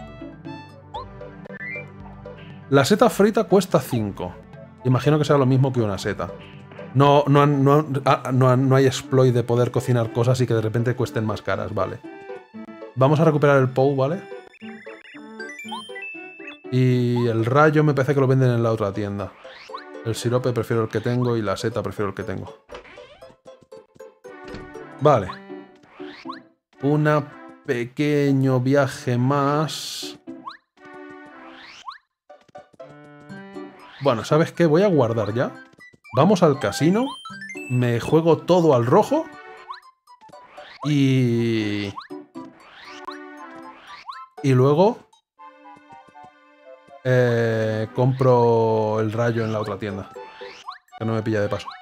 La seta frita cuesta 5. Imagino que sea lo mismo que una seta. No hay exploit de poder cocinar cosas y que de repente cuesten más caras, vale. Vamos a recuperar el Pou, ¿vale? Y el rayo me parece que lo venden en la otra tienda. El sirope prefiero el que tengo y la seta prefiero el que tengo. Vale. Un pequeño viaje más. Bueno, ¿sabes qué? Voy a guardar ya. Vamos al casino. Me juego todo al rojo. Y luego... compro el rayo en la otra tienda. Que no me pilla de paso.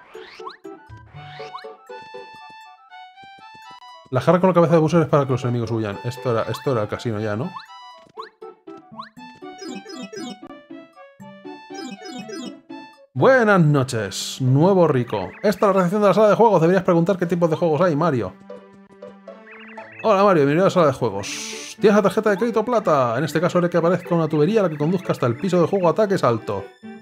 La jarra con la cabeza de Bowser es para que los enemigos huyan. Esto era el casino ya, ¿no? Buenas noches, nuevo rico. Esta es la recepción de la sala de juegos. Deberías preguntar qué tipos de juegos hay, Mario. Hola, Mario, bienvenido a la sala de juegos. ¿Tienes la tarjeta de crédito plata? En este caso haré que aparezca una tubería a la que conduzca hasta el piso de juego Ataque Salto.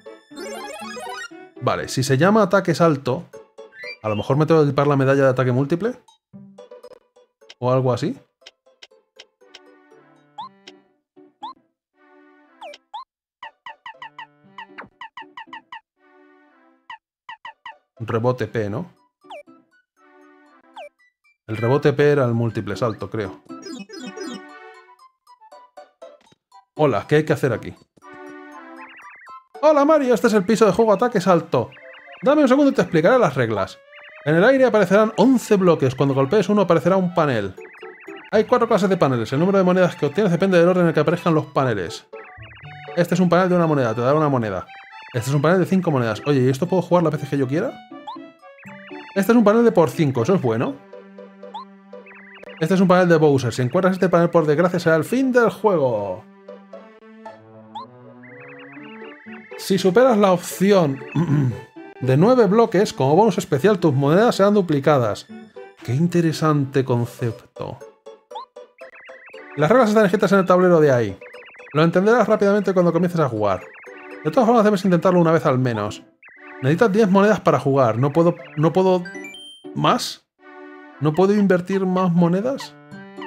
Vale, si se llama Ataque Salto, a lo mejor me tengo que equipar la medalla de ataque múltiple. O algo así. rebote P, ¿no? El rebote P era el múltiple salto, creo. Hola, ¿qué hay que hacer aquí? Hola Mario, este es el piso de juego ataque salto. Dame un segundo y te explicaré las reglas. En el aire aparecerán 11 bloques. Cuando golpees uno aparecerá un panel. Hay 4 clases de paneles. El número de monedas que obtienes depende del orden en el que aparezcan los paneles. Este es un panel de una moneda, te dará una moneda. Este es un panel de 5 monedas. Oye, ¿y esto puedo jugar las veces que yo quiera? Este es un panel de por 5, eso es bueno. Este es un panel de Bowser. Si encuentras este panel por desgracia será el fin del juego. Si superas la opción de 9 bloques, como bonus especial tus monedas serán duplicadas. ¡Qué interesante concepto! Las reglas están escritas en el tablero de ahí. Lo entenderás rápidamente cuando comiences a jugar. De todas formas debes intentarlo una vez al menos. Necesitas 10 monedas para jugar. ¿No puedo más? ¿No puedo invertir más monedas?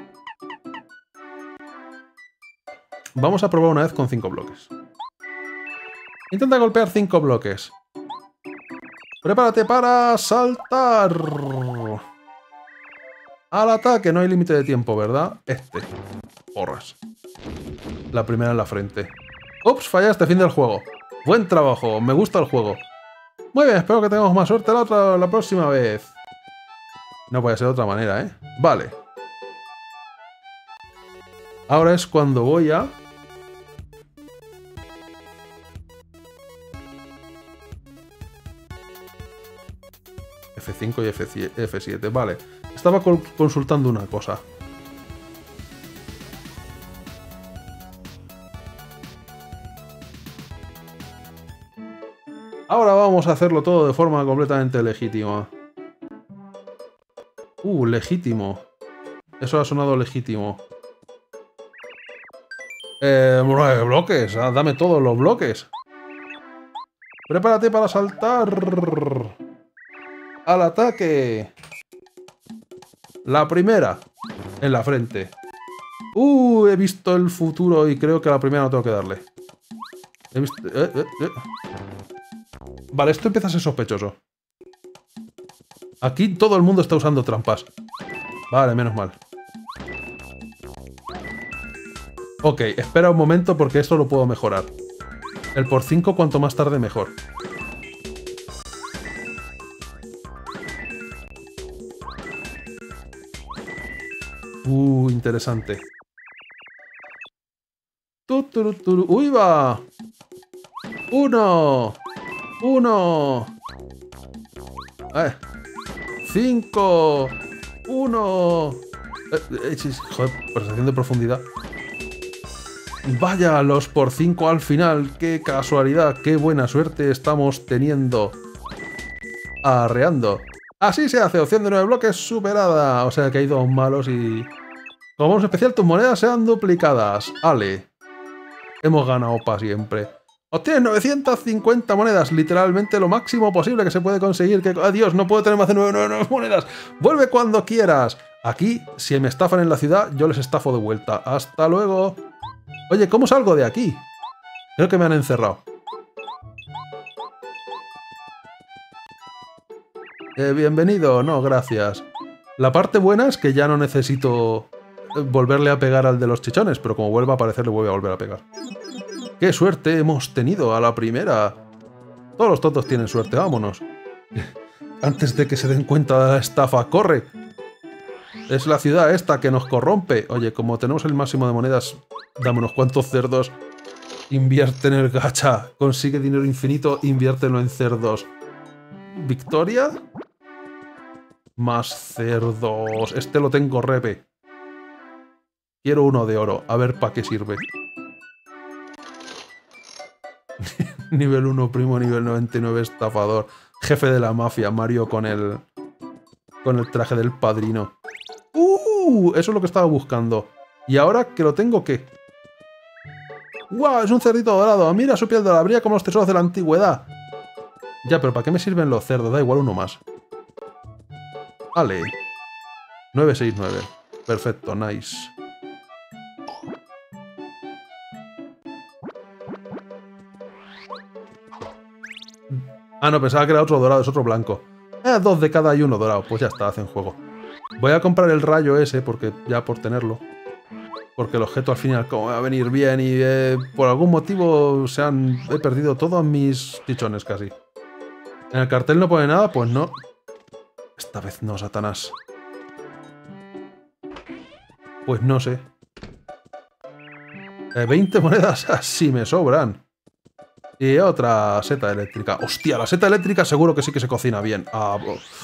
Vamos a probar una vez con 5 bloques. Intenta golpear 5 bloques. Prepárate para saltar. Al ataque, no hay límite de tiempo, ¿verdad? Porras. La primera en la frente. Ups, fallaste, fin del juego. Buen trabajo, me gusta el juego. Muy bien, espero que tengamos más suerte la próxima vez. No puede ser de otra manera, ¿eh? Vale. Ahora es cuando voy a... F5 y F7, vale. Estaba consultando una cosa. Ahora vamos a hacerlo todo de forma completamente legítima. Legítimo. Eso ha sonado legítimo. 9 bloques. Dame todos los bloques. Prepárate para saltar. Al ataque. La primera. En la frente. He visto el futuro y creo que a la primera no tengo que darle. He visto... Vale, esto empieza a ser sospechoso. Aquí todo el mundo está usando trampas. Vale, menos mal. Ok, espera un momento porque esto lo puedo mejorar. El por 5 cuanto más tarde mejor. Interesante. ¡Uy, va! ¡1! 5. 1. Joder, percepción de profundidad. Vaya, los por 5 al final. ¡Qué casualidad! ¡Qué buena suerte estamos teniendo! Arreando. Así se hace. Opción de 9 bloques superada. O sea que hay 2 malos y... Como bonus especial, tus monedas sean duplicadas. Ale. Hemos ganado para siempre. Obtienes 950 monedas. Literalmente lo máximo posible que se puede conseguir. Adiós, no puedo tener más de 9 monedas. Vuelve cuando quieras. Aquí, si me estafan en la ciudad, yo les estafo de vuelta. Hasta luego. Oye, ¿cómo salgo de aquí? Creo que me han encerrado. Bienvenido. No, gracias. La parte buena es que ya no necesito volverle a pegar al de los chichones, pero como vuelva a aparecer le voy a volver a pegar. ¡Qué suerte hemos tenido a la primera! Todos los tontos tienen suerte, vámonos. Antes de que se den cuenta de la estafa, ¡corre! Es la ciudad esta que nos corrompe. Oye, como tenemos el máximo de monedas, dame unos cuantos cerdos. Invierte en el gacha. Consigue dinero infinito, inviértelo en cerdos. ¿Victoria? Más cerdos. Este lo tengo repe. Quiero uno de oro. A ver para qué sirve. Nivel 1 primo, nivel 99 estafador. Jefe de la mafia, Mario con el traje del padrino. Eso es lo que estaba buscando. Y ahora que lo tengo, ¿qué? ¡Guau! Es un cerdito dorado. Mira su piel dorada. Brilla como los tesoros de la antigüedad. Ya, pero ¿para qué me sirven los cerdos? Da igual uno más. Vale. 969. Perfecto, nice. Ah, no, pensaba que era otro dorado, es otro blanco. 2 de cada y uno dorado. Pues ya está, hacen juego. Voy a comprar el rayo ese, porque ya por tenerlo. Porque el objeto al final como va a venir bien y por algún motivo he perdido todos mis tichones casi. ¿En el cartel no pone nada? Pues no. Esta vez no, Satanás. Pues no sé. 20 monedas así me sobran. Y otra seta eléctrica. Hostia, la seta eléctrica seguro que sí que se cocina bien. Ah,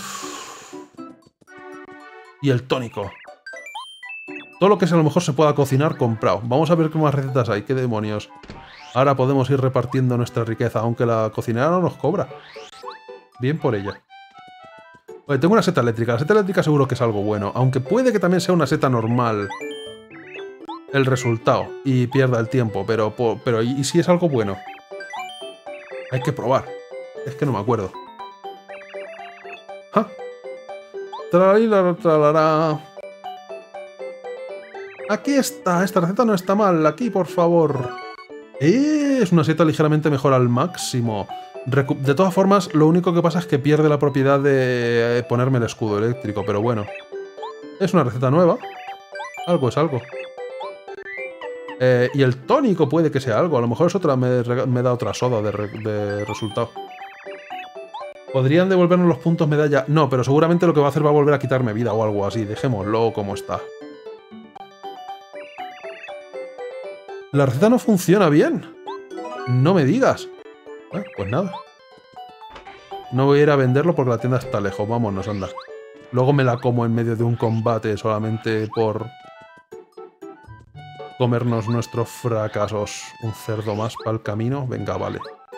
y el tónico. Todo lo que a lo mejor se pueda cocinar, comprado. Vamos a ver qué más recetas hay. ¿Qué demonios? Ahora podemos ir repartiendo nuestra riqueza, aunque la cocinera no nos cobra. Bien por ella. Oye, tengo una seta eléctrica. La seta eléctrica seguro que es algo bueno. Aunque puede que también sea una seta normal el resultado y pierda el tiempo. Pero ¿y si es algo bueno? Hay que probar. Es que no me acuerdo. ¡Ja! Tralará. Aquí está. Esta receta no está mal. Aquí, por favor. Es una seta ligeramente mejor al máximo. De todas formas, lo único que pasa es que pierde la propiedad de ponerme el escudo eléctrico. Pero bueno. Es una receta nueva. Algo es algo. Y el tónico puede que sea algo. A lo mejor es otra. Me da otra soda de resultado. ¿Podrían devolvernos los puntos medalla? No, pero seguramente lo que va a hacer va a volver a quitarme vida o algo así. Dejémoslo como está. La receta no funciona bien. No me digas. Pues nada. No voy a ir a venderlo porque la tienda está lejos. Vámonos, anda. Luego me la como en medio de un combate solamente por comernos nuestros fracasos. Un cerdo más para el camino. Venga, vale.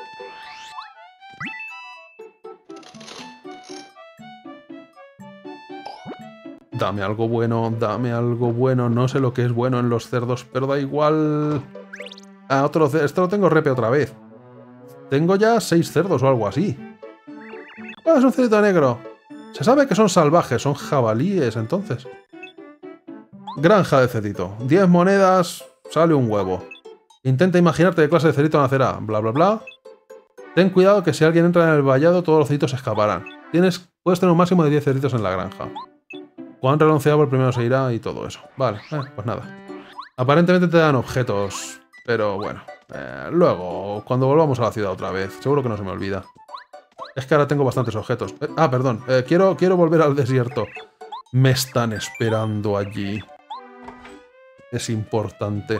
Dame algo bueno, dame algo bueno. No sé lo que es bueno en los cerdos, pero da igual. Ah, otro cerdo. Esto lo tengo repe otra vez. Tengo ya 6 cerdos o algo así. Ah, es un cerdito negro. Se sabe que son salvajes, son jabalíes, entonces. Granja de cerdito. 10 monedas, sale un huevo. Intenta imaginarte qué clase de cerdito nacerá. Bla, bla, bla. Ten cuidado que si alguien entra en el vallado, todos los cerditos escaparán. Puedes tener un máximo de 10 cerditos en la granja. Cuando han renunciado, el primero se irá y todo eso. Vale, pues nada. Aparentemente te dan objetos, pero bueno. Luego, cuando volvamos a la ciudad otra vez, seguro que no se me olvida. Es que ahora tengo bastantes objetos. Perdón. Quiero volver al desierto. Me están esperando allí. Es importante.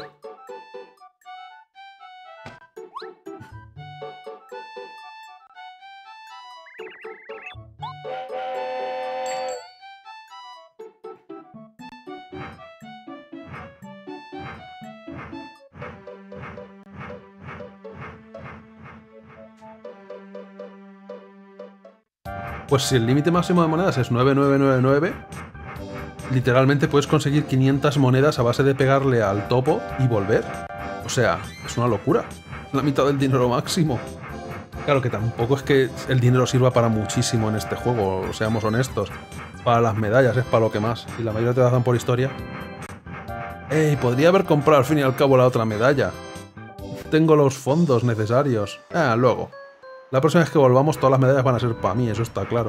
Pues si el límite máximo de monedas es 9999, literalmente puedes conseguir 500 monedas a base de pegarle al topo y volver. O sea, es una locura. La mitad del dinero máximo. Claro que tampoco es que el dinero sirva para muchísimo en este juego, seamos honestos. Para las medallas es para lo que más. Y la mayoría te las dan por historia. ¡Ey! Podría haber comprado al fin y al cabo la otra medalla. Tengo los fondos necesarios. Luego. La próxima vez que volvamos todas las medallas van a ser para mí, eso está claro.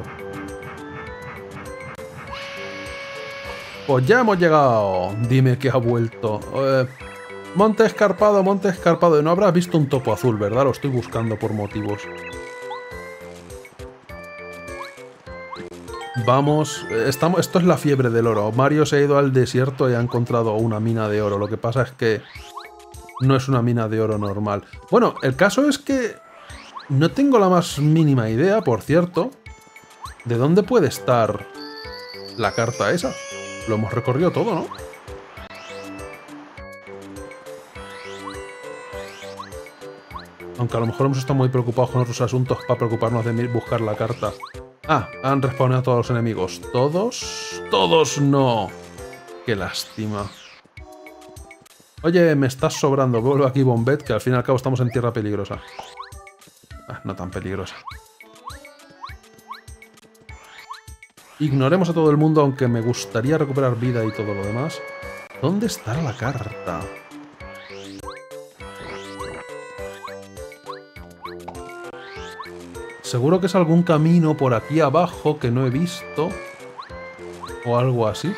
Pues ya hemos llegado. Dime que ha vuelto. Monte escarpado, monte escarpado. No habrás visto un topo azul, ¿verdad? Lo estoy buscando por motivos. Vamos. Esto es la fiebre del oro. Mario se ha ido al desierto y ha encontrado una mina de oro. Lo que pasa es que no es una mina de oro normal. Bueno, el caso es que no tengo la más mínima idea, por cierto, de dónde puede estar la carta esa. Lo hemos recorrido todo, ¿no? Aunque a lo mejor hemos estado muy preocupados con otros asuntos para preocuparnos de buscar la carta. Han respawnado a todos los enemigos. ¿Todos? ¡Todos no! ¡Qué lástima! Oye, me estás sobrando. Vuelve aquí, Bombet, que al fin y al cabo estamos en tierra peligrosa. No tan peligrosa. Ignoremos a todo el mundo, aunque me gustaría recuperar vida y todo lo demás. ¿Dónde está la carta? Seguro que es algún camino por aquí abajo que no he visto. O algo así.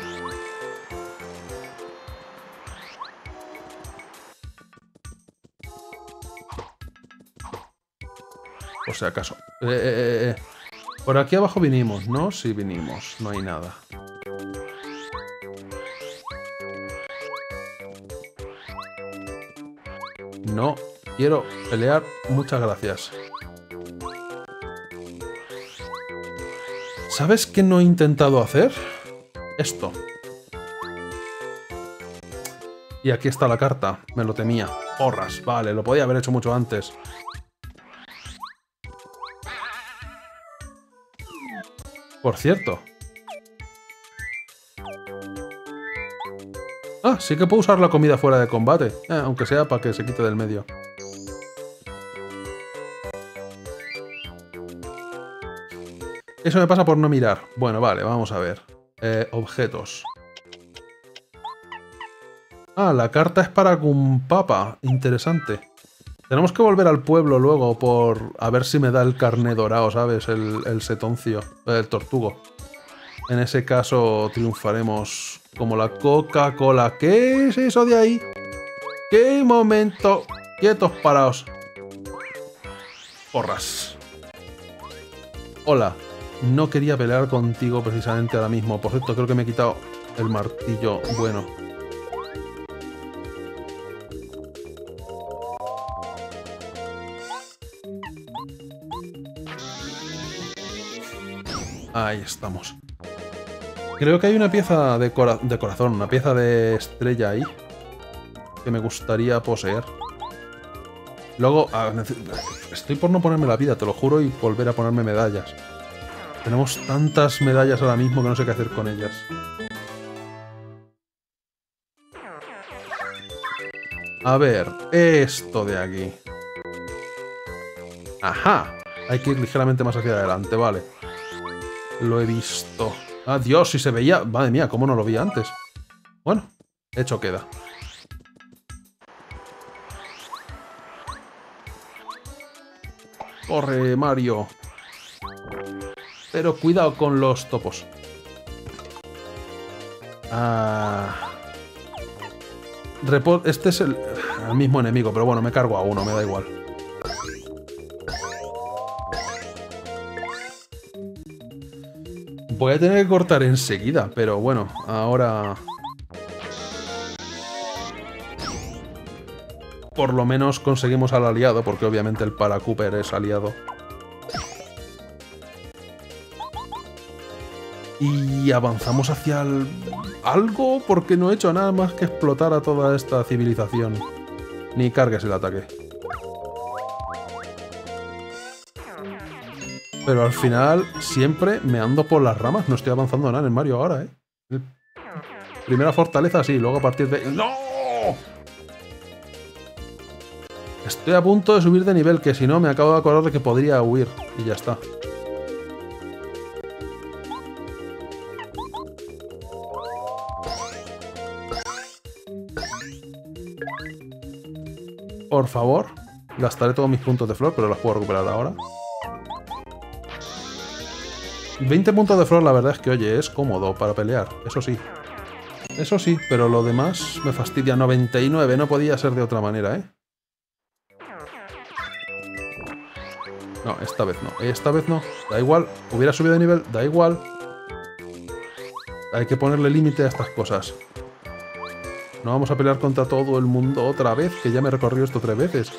Por si acaso. Por aquí abajo vinimos, ¿no? Sí, vinimos. No hay nada. No quiero pelear. Muchas gracias. ¿Sabes qué no he intentado hacer? Esto. Y aquí está la carta. Me lo temía. Porras. Vale, lo podía haber hecho mucho antes. Por cierto. Ah, sí que puedo usar la comida fuera de combate. Aunque sea para que se quite del medio. Eso me pasa por no mirar. Bueno, vale, vamos a ver. Objetos. Ah, la carta es para Gunpapa. Interesante. Tenemos que volver al pueblo luego por... A ver si me da el carné dorado, ¿sabes? El setoncio. El tortugo. En ese caso triunfaremos como la Coca-Cola. ¿Qué es eso de ahí? ¿Qué momento? Quietos, paraos. Porras. Hola. No quería pelear contigo precisamente ahora mismo. Por cierto, creo que me he quitado el martillo bueno. Ahí estamos. Creo que hay una pieza de corazón, una pieza de estrella ahí. Que me gustaría poseer. Luego, estoy por no ponerme la vida, te lo juro, y volver a ponerme medallas. Tenemos tantas medallas ahora mismo que no sé qué hacer con ellas. A ver, esto de aquí. Ajá. Hay que ir ligeramente más hacia adelante, vale. Lo he visto. ¡Ah, Dios! Si se veía... Madre mía, ¿cómo no lo vi antes? Bueno, hecho queda. Corre, Mario. Pero cuidado con los topos. Este es el mismo enemigo, pero bueno, me cargo a uno, me da igual. Voy a tener que cortar enseguida, pero bueno, ahora... Por lo menos conseguimos al aliado, porque obviamente el Paracooper es aliado. Y avanzamos hacia algo, porque no he hecho nada más que explotar a toda esta civilización. Ni cargues el ataque. Pero al final siempre me ando por las ramas. No estoy avanzando nada en Mario ahora, ¿eh? Primera fortaleza, sí. Luego a partir de... ¡No! Estoy a punto de subir de nivel, que si no me acabo de acordar de que podría huir. Y ya está. Por favor. Gastaré todos mis puntos de flor, pero los puedo recuperar ahora. 20 puntos de flor, la verdad es que, oye, es cómodo para pelear. Eso sí. Eso sí, pero lo demás me fastidia. 99, no podía ser de otra manera, ¿eh? No, esta vez no. Esta vez no. Da igual. Hubiera subido de nivel. Da igual. Hay que ponerle límite a estas cosas. No vamos a pelear contra todo el mundo otra vez, que ya me he recorrido esto 3 veces.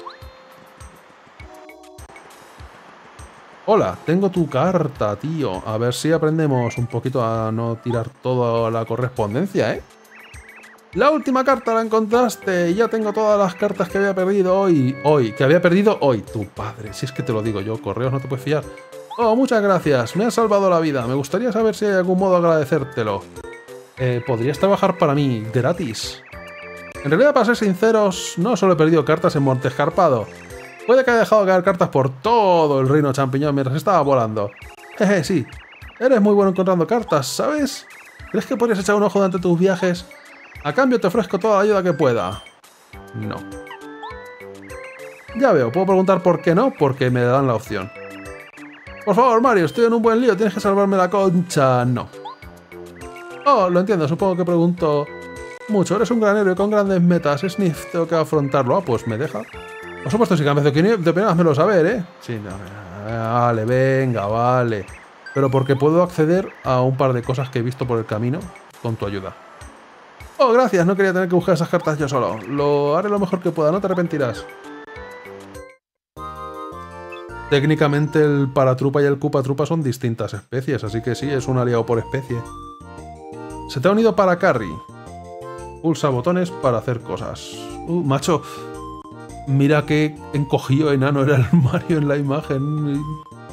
Hola, tengo tu carta, tío. A ver si aprendemos un poquito a no tirar toda la correspondencia, ¿eh? La última carta la encontraste y ya tengo todas las cartas que había perdido hoy. Que había perdido hoy. Tu padre, si es que te lo digo yo, correos no te puedes fiar. Oh, muchas gracias, me has salvado la vida. Me gustaría saber si hay algún modo de agradecértelo. ¿Podrías trabajar para mí gratis? En realidad, para ser sinceros, no solo he perdido cartas en Monte Escarpado. Puede que haya dejado caer cartas por todo el reino champiñón mientras estaba volando. Jeje, sí. Eres muy bueno encontrando cartas, ¿sabes? ¿Crees que podrías echar un ojo durante tus viajes? A cambio te ofrezco toda la ayuda que pueda. No. Ya veo, puedo preguntar por qué no, porque me dan la opción. Por favor, Mario, estoy en un buen lío. Tienes que salvarme la concha. No. Oh, lo entiendo. Supongo que pregunto mucho. Eres un gran héroe con grandes metas. Sniff, tengo que afrontarlo. Ah, pues me deja. Por supuesto, si cambias de opinión, házmelo saber, ¿eh? Sí, no. Vale, venga, vale. Pero porque puedo acceder a un par de cosas que he visto por el camino con tu ayuda. Oh, gracias. No quería tener que buscar esas cartas yo solo. Lo haré lo mejor que pueda. No te arrepentirás. Técnicamente el Paratrupa y el Koopa-Troopa son distintas especies, así que sí, es un aliado por especie. Se te ha unido para Carry. Pulsa botones para hacer cosas. Macho, mira qué encogido enano era el Mario en la imagen.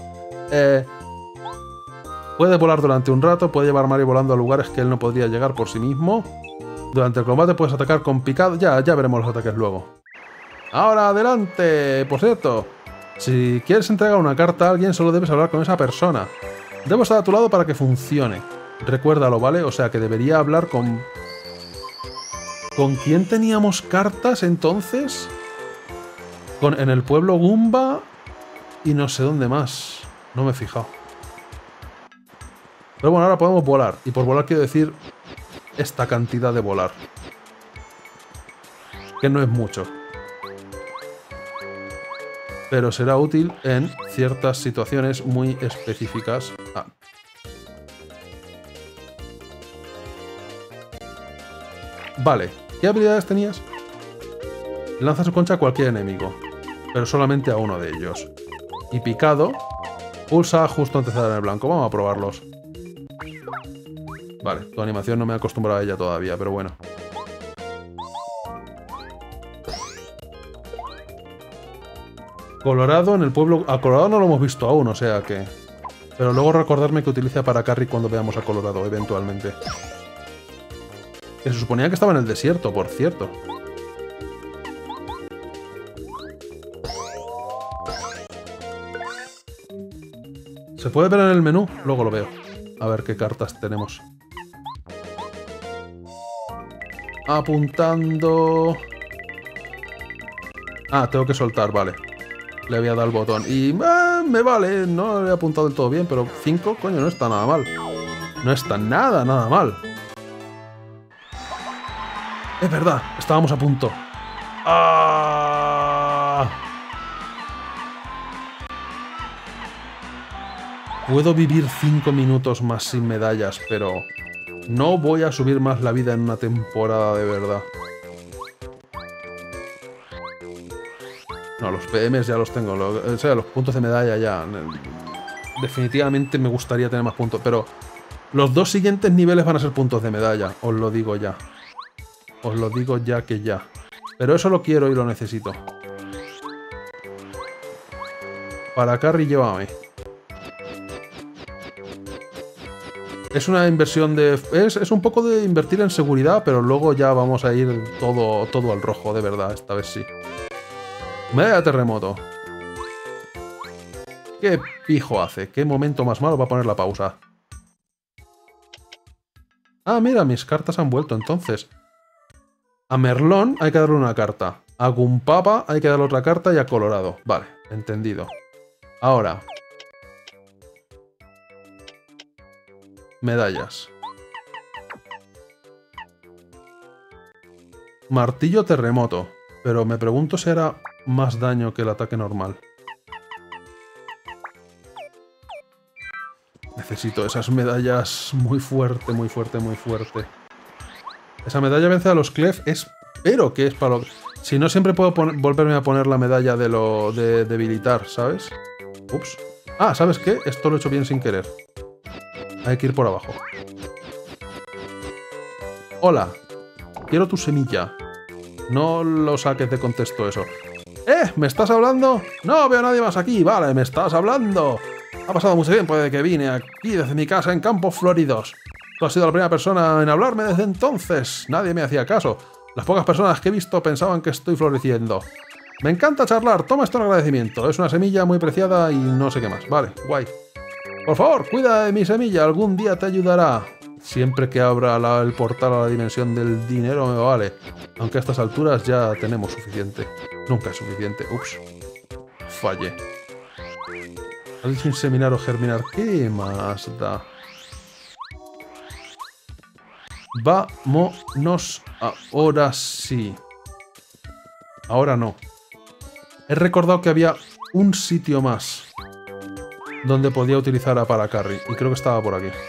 Puede volar durante un rato, puede llevar a Mario volando a lugares que él no podría llegar por sí mismo. Durante el combate puedes atacar con picado. Ya veremos los ataques luego. Ahora, adelante. Por cierto, si quieres entregar una carta a alguien, solo debes hablar con esa persona. Debo estar a tu lado para que funcione. Recuérdalo, ¿vale? O sea que debería hablar con... ¿Con quién teníamos cartas entonces? En el pueblo Goomba y no sé dónde más. No me he fijado. Pero bueno, ahora podemos volar. Y por volar quiero decir esta cantidad de volar. Que no es mucho. Pero será útil en ciertas situaciones muy específicas. Ah. Vale, ¿qué habilidades tenías? Lanza su concha a cualquier enemigo, pero solamente a uno de ellos. Y picado, pulsa justo antes de dar en el blanco. Vamos a probarlos. Vale, tu animación no me he acostumbrado a ella todavía, pero bueno. Colorado en el pueblo... A Colorado no lo hemos visto aún, o sea que... Pero luego recordarme que utiliza para Carry cuando veamos a Colorado, eventualmente. Que se suponía que estaba en el desierto, por cierto. ¿Se puede ver en el menú? Luego lo veo. A ver qué cartas tenemos. Apuntando... Ah, tengo que soltar, vale. Le había dado el botón. Y me vale, no le he apuntado del todo bien, pero 5, coño, no está nada mal. No está nada mal. Es verdad, estábamos a punto. ¡Ah! Puedo vivir 5 minutos más sin medallas, pero no voy a subir más la vida en una temporada de verdad. No, los PMs ya los tengo. O sea, los puntos de medalla ya. Definitivamente me gustaría tener más puntos, pero los 2 siguientes niveles van a ser puntos de medalla. Os lo digo ya. Os lo digo ya que ya. Pero eso lo quiero y lo necesito. Para Carry, llévame. Es una inversión de... Es un poco de invertir en seguridad, pero luego ya vamos a ir todo al rojo, de verdad. Esta vez sí. Medalla de terremoto. ¿Qué pijo hace? ¿Qué momento más malo va a poner la pausa? Ah, mira, mis cartas han vuelto entonces. A Merlón hay que darle una carta. A Gumpapa hay que darle otra carta y a Colorado. Vale, entendido. Ahora. Medallas. Martillo terremoto. Pero me pregunto si hará más daño que el ataque normal. Necesito esas medallas muy fuerte, muy fuerte, muy fuerte. Esa medalla vence a los Clef. Espero que es para lo... Si no, siempre puedo volverme a poner la medalla de debilitar, ¿sabes? Ups. Ah, ¿sabes qué? Esto lo he hecho bien sin querer. Hay que ir por abajo. Hola. Quiero tu semilla. No lo saques de contexto eso. ¿Me estás hablando? No veo a nadie más aquí. Vale, me estás hablando. Ha pasado mucho tiempo desde que vine aquí desde mi casa en Campos Floridos. Tú has sido la primera persona en hablarme desde entonces. Nadie me hacía caso. Las pocas personas que he visto pensaban que estoy floreciendo. Me encanta charlar. Toma esto en agradecimiento. Es una semilla muy preciada y no sé qué más. Vale, guay. Por favor, cuida de mi semilla. Algún día te ayudará. Siempre que abra el portal a la dimensión del dinero me vale. Aunque a estas alturas ya tenemos suficiente. Nunca es suficiente. Ups. Fallé. Ha dicho inseminar o germinar. ¿Qué más da? Vámonos. Ahora sí. Ahora no. He recordado que había un sitio más donde podía utilizar a Parakarry. Y creo que estaba por aquí.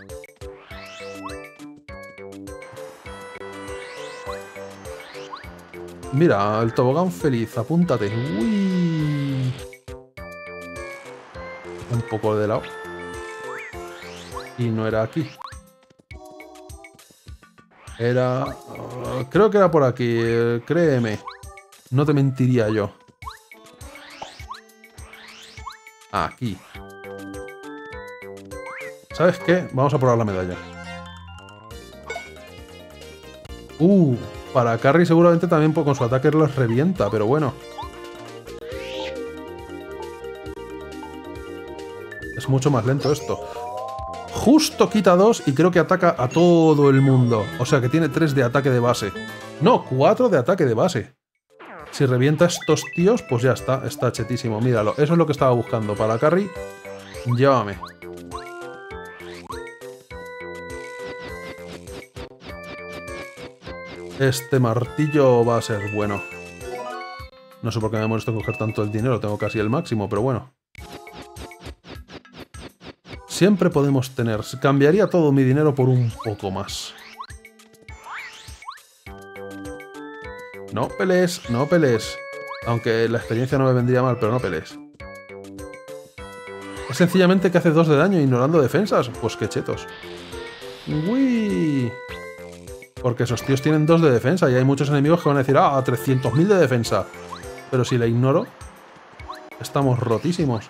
Mira, el tobogán feliz. Apúntate. Uy. Un poco de lado. Y no era aquí. Era... creo que era por aquí. Créeme. No te mentiría yo. Aquí. ¿Sabes qué? Vamos a probar la medalla. Parakarry seguramente también con su ataque los revienta, pero bueno. Es mucho más lento esto. Justo quita 2 y creo que ataca a todo el mundo. O sea que tiene 3 de ataque de base. No, 4 de ataque de base. Si revienta a estos tíos, pues ya está. Está chetísimo, míralo. Eso es lo que estaba buscando. Parakarry, llévame. Este martillo va a ser bueno. No sé por qué me molesto en coger tanto el dinero. Tengo casi el máximo, pero bueno. Siempre podemos tener... Cambiaría todo mi dinero por un poco más. No pelees, no pelees. Aunque la experiencia no me vendría mal, pero no pelees. Es sencillamente que hace 2 de daño ignorando defensas. Pues qué chetos. ¡Uy! Porque esos tíos tienen 2 de defensa y hay muchos enemigos que van a decir, 300.000 de defensa. Pero si la ignoro, estamos rotísimos.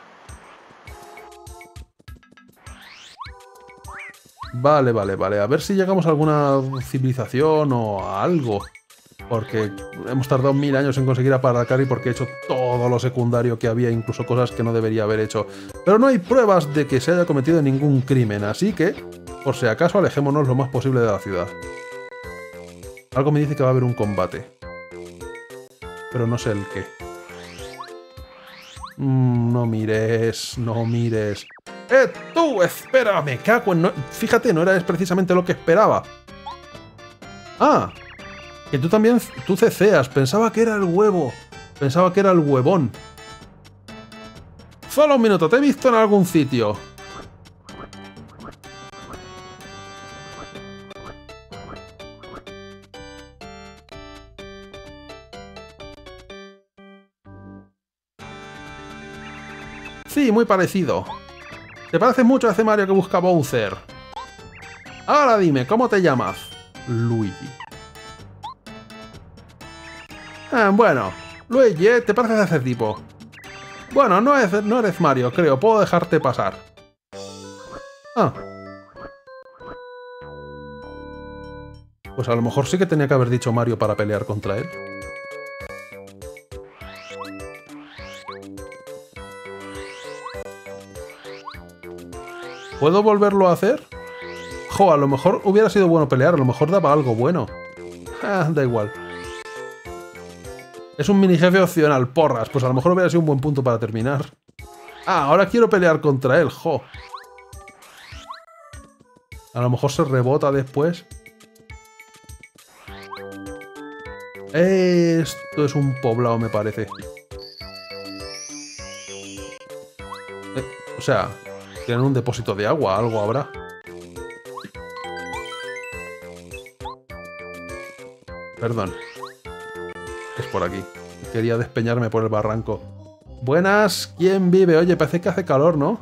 Vale. A ver si llegamos a alguna civilización o a algo. Porque hemos tardado 1000 años en conseguir a Parakarry porque he hecho todo lo secundario que había, incluso cosas que no debería haber hecho. Pero no hay pruebas de que se haya cometido ningún crimen, así que, por si acaso, alejémonos lo más posible de la ciudad. Algo me dice que va a haber un combate. Pero no sé el qué. No mires, no mires. ¡Tú! ¡Espérame! ¡Cago en... Fíjate, no era precisamente lo que esperaba. Que tú también... Tú ceceas. Pensaba que era el huevo. Pensaba que era el huevón. Solo un minuto. Te he visto en algún sitio. Sí, muy parecido. Te parece mucho a ese Mario que busca Bowser. Ahora dime, ¿cómo te llamas? Luigi. Bueno, Luigi, ¿te pareces a ese tipo? Bueno, no eres Mario, creo. Puedo dejarte pasar. Pues a lo mejor sí que tenía que haber dicho Mario para pelear contra él. ¿Puedo volverlo a hacer? Jo, a lo mejor hubiera sido bueno pelear, a lo mejor daba algo bueno. Da igual. Es un mini jefe opcional, porras. Pues a lo mejor hubiera sido un buen punto para terminar. Ahora quiero pelear contra él, jo. A lo mejor se rebota después. Esto es un poblado, me parece. O sea... Tienen un depósito de agua, algo habrá. Perdón. Es por aquí. Quería despeñarme por el barranco. Buenas, ¿quién vive? Oye, parece que hace calor, ¿no?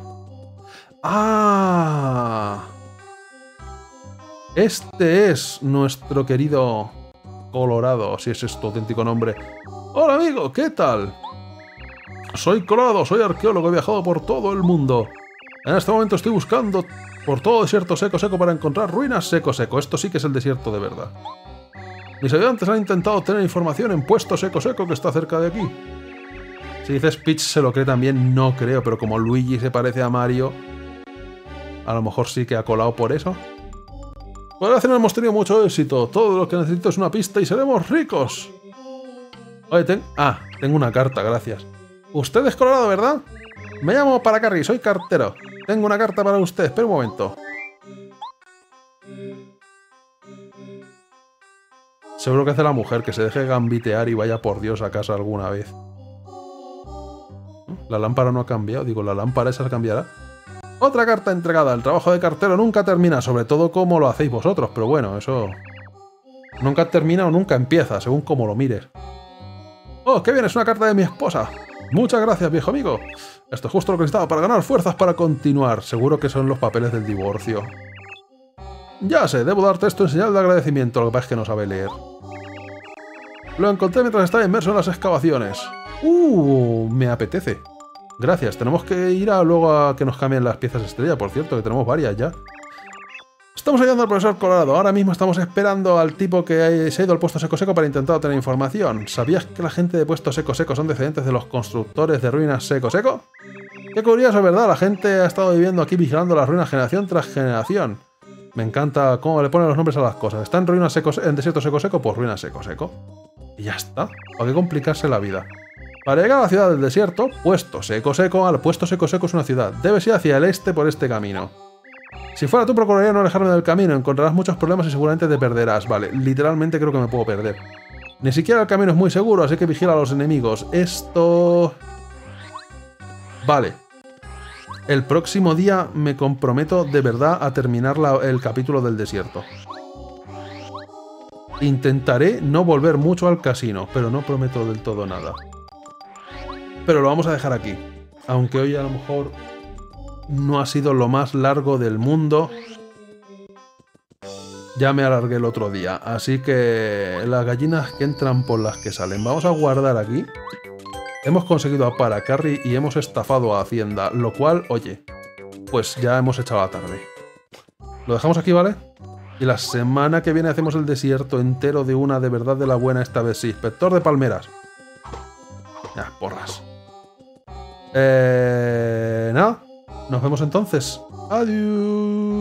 Este es nuestro querido Colorado, si ese es tu auténtico nombre. Hola, amigo, ¿qué tal? Soy Colorado, soy arqueólogo, he viajado por todo el mundo. En este momento estoy buscando por todo desierto seco para encontrar ruinas seco. Esto sí que es el desierto de verdad. Mis ayudantes han intentado tener información en puesto seco que está cerca de aquí. Si dices Peach se lo cree también, no creo, pero como Luigi se parece a Mario, a lo mejor sí que ha colado por eso. Por ahora no hemos tenido mucho éxito. Todo lo que necesito es una pista y seremos ricos. Oye, tengo una carta, gracias. Usted es Colorado, ¿verdad? Me llamo Paracarry, soy cartero. Tengo una carta para usted, espera un momento. Seguro que hace la mujer, que se deje gambitear y vaya por Dios a casa alguna vez. La lámpara no ha cambiado, digo, la lámpara esa cambiará. Otra carta entregada. El trabajo de cartero nunca termina, sobre todo como lo hacéis vosotros, pero bueno, eso... Nunca termina o nunca empieza, según como lo mires. ¡Oh, qué bien! Es una carta de mi esposa. Muchas gracias, viejo amigo. Esto es justo lo que necesitaba para ganar fuerzas para continuar. Seguro que son los papeles del divorcio. Ya sé, debo darte esto en señal de agradecimiento, lo que pasa es que no sabe leer. Lo encontré mientras estaba inmerso en las excavaciones. Me apetece. Gracias, tenemos que ir luego a que nos cambien las piezas estrella, por cierto, que tenemos varias ya. Estamos ayudando al profesor Colorado. Ahora mismo estamos esperando al tipo que se ha ido al puesto seco seco para intentar obtener información. ¿Sabías que la gente de puesto seco seco son descendientes de los constructores de ruinas seco seco? Qué curioso, ¿verdad? La gente ha estado viviendo aquí vigilando las ruinas generación tras generación. Me encanta cómo le ponen los nombres a las cosas. Está en ruinas seco, en desierto seco seco, pues ruinas seco seco. Y ya está. ¿Para qué complicarse la vida? Para llegar a la ciudad del desierto, puesto seco seco, al puesto seco seco es una ciudad. Debes ir hacia el este por este camino. Si fuera tú, procuraría no alejarme del camino. Encontrarás muchos problemas y seguramente te perderás. Vale, literalmente creo que me puedo perder. Ni siquiera el camino es muy seguro, así que vigila a los enemigos. Esto... Vale. El próximo día me comprometo de verdad a terminar el capítulo del desierto. Intentaré no volver mucho al casino, pero no prometo del todo nada. Pero lo vamos a dejar aquí. Aunque hoy a lo mejor no ha sido lo más largo del mundo. Ya me alargué el otro día. Así que las gallinas que entran por las que salen. Vamos a guardar aquí. Hemos conseguido a Paracarry y hemos estafado a Hacienda. Lo cual, oye, pues ya hemos echado la tarde. Lo dejamos aquí, ¿vale? Y la semana que viene hacemos el desierto entero de una de verdad de la buena, esta vez sí. Inspector de palmeras. Ya, porras. Nada. Nos vemos entonces. Adiós.